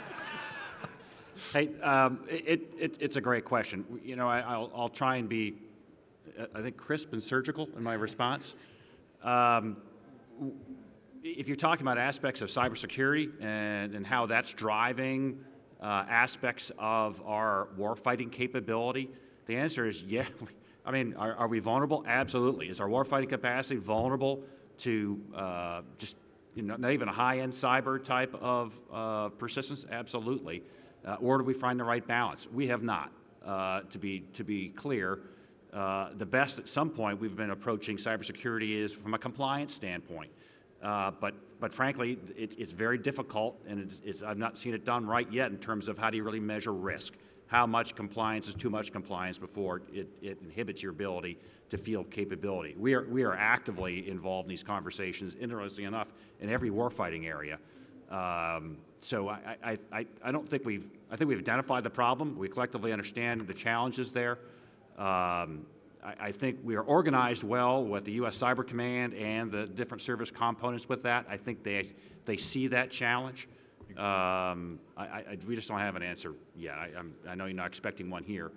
Hey, um, it, it, it's a great question. You know, I, I'll, I'll try and be, I think, crisp and surgical in my response. Um, if you're talking about aspects of cybersecurity and, and how that's driving uh, aspects of our warfighting capability, the answer is yeah. I mean, are, are we vulnerable? Absolutely. Is our warfighting capacity vulnerable to uh, just, you know, not even a high-end cyber type of uh, persistence? Absolutely. Uh, or do we find the right balance? We have not. Uh, to be to be clear, uh, the best at some point we've been approaching cybersecurity is from a compliance standpoint. Uh, but but frankly, it, it's very difficult, and it's, it's, I've not seen it done right yet in terms of how do you really measure risk? How much compliance is too much compliance before it, it inhibits your ability to field capability? We are we are actively involved in these conversations, interestingly enough, in every warfighting area. Um, so I, I, I, I don't think we've, I think we've identified the problem. We collectively understand the challenges there. Um, I, I think we are organized well with the U S Cyber Command and the different service components with that. I think they, they see that challenge. Um, I, I, we just don't have an answer yet. I, I'm, I know you're not expecting one here.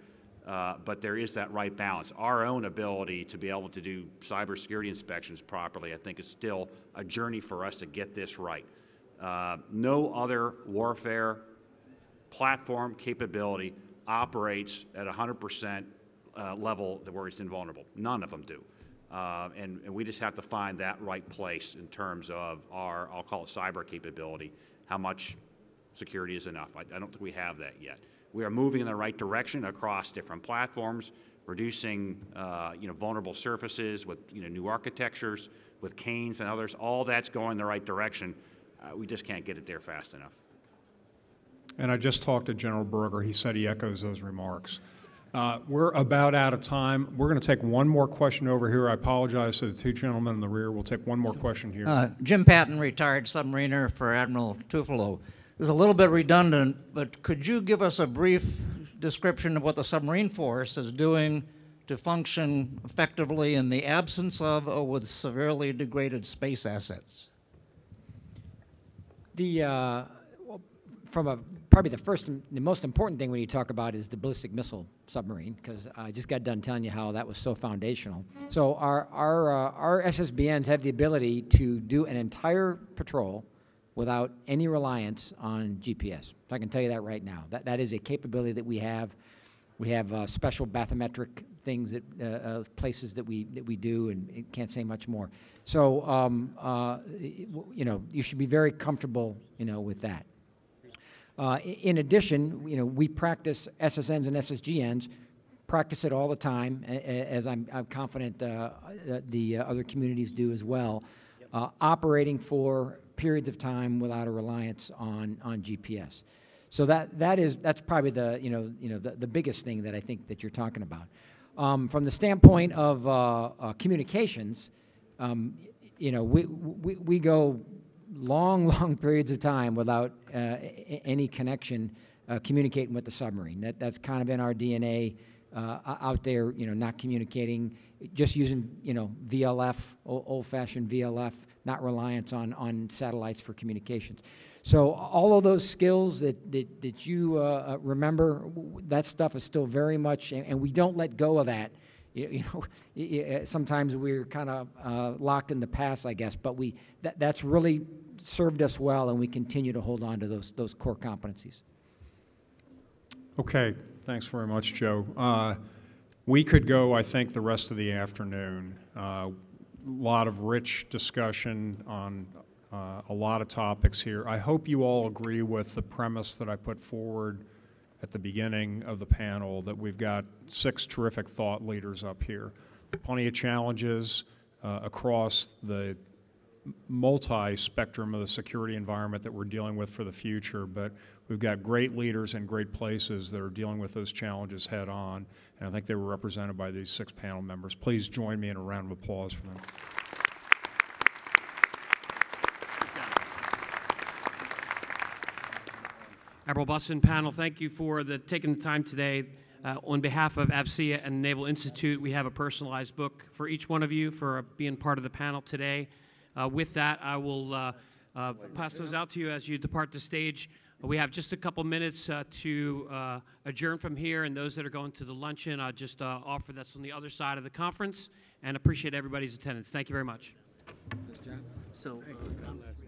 Uh, but there is that right balance. Our own ability to be able to do cybersecurity inspections properly, I think, is still a journey for us to get this right. Uh, no other warfare platform capability operates at one hundred percent uh, level where it's invulnerable. None of them do. Uh, and, and we just have to find that right place in terms of our, I'll call it cyber capability, how much security is enough. I, I don't think we have that yet. We are moving in the right direction across different platforms, reducing uh, you know, vulnerable surfaces with you know, new architectures, with canes and others. All that's going in the right direction. Uh, we just can't get it there fast enough. And I just talked to General Berger. He said he echoes those remarks. Uh, we're about out of time. We're going to take one more question over here. I apologize to the two gentlemen in the rear. We'll take one more question here. Uh, Jim Patton, retired submariner for Admiral Tofalo. This is a little bit redundant, but could you give us a brief description of what the submarine force is doing to function effectively in the absence of or with severely degraded space assets? The, uh, well, from a, probably the first, the most important thing when you talk about is the ballistic missile submarine, because I just got done telling you how that was so foundational. So our, our, uh, our S S B Ns have the ability to do an entire patrol without any reliance on G P S. So I can tell you that right now. That, that is a capability that we have. We have uh, special bathymetric things, that, uh, uh, places that we, that we do, and can't say much more. So, um, uh, you know, you should be very comfortable, you know, with that. Uh, in addition, you know, we practice S S Ns and S S G Ns, practice it all the time, as I'm, I'm confident uh, the other communities do as well, uh, operating for periods of time without a reliance on, on G P S. So that, that is, that's probably the, you know, you know, the, the biggest thing that I think that you're talking about. Um, from the standpoint of uh, uh, communications, um, you know, we, we, we go long, long periods of time without uh, any connection uh, communicating with the submarine. That, that's kind of in our D N A uh, out there, you know, not communicating, just using, you know, V L F, old-fashioned V L F, not reliance on, on satellites for communications. So all of those skills that, that, that you uh, remember, that stuff is still very much, and, and we don't let go of that. You, you know, sometimes we're kind of uh, locked in the past, I guess, but we, that, that's really served us well, and we continue to hold on to those, those core competencies. Okay, thanks very much, Joe. Uh, we could go, I think, the rest of the afternoon. A uh, lot of rich discussion on uh, a lot of topics here. I hope you all agree with the premise that I put forward at the beginning of the panel, that we've got six terrific thought leaders up here. Plenty of challenges uh, across the multi-spectrum of the security environment that we're dealing with for the future, but we've got great leaders in great places that are dealing with those challenges head on, and I think they were represented by these six panel members. Please join me in a round of applause for them. Admiral Busson, panel, thank you for the, taking the time today. Uh, on behalf of A V C I A and Naval Institute, we have a personalized book for each one of you for uh, being part of the panel today. Uh, with that, I will uh, uh, pass those out to you as you depart the stage. We have just a couple minutes uh, to uh, adjourn from here, and those that are going to the luncheon, I'll just uh, offer that's on the other side of the conference, and appreciate everybody's attendance. Thank you very much. So, uh,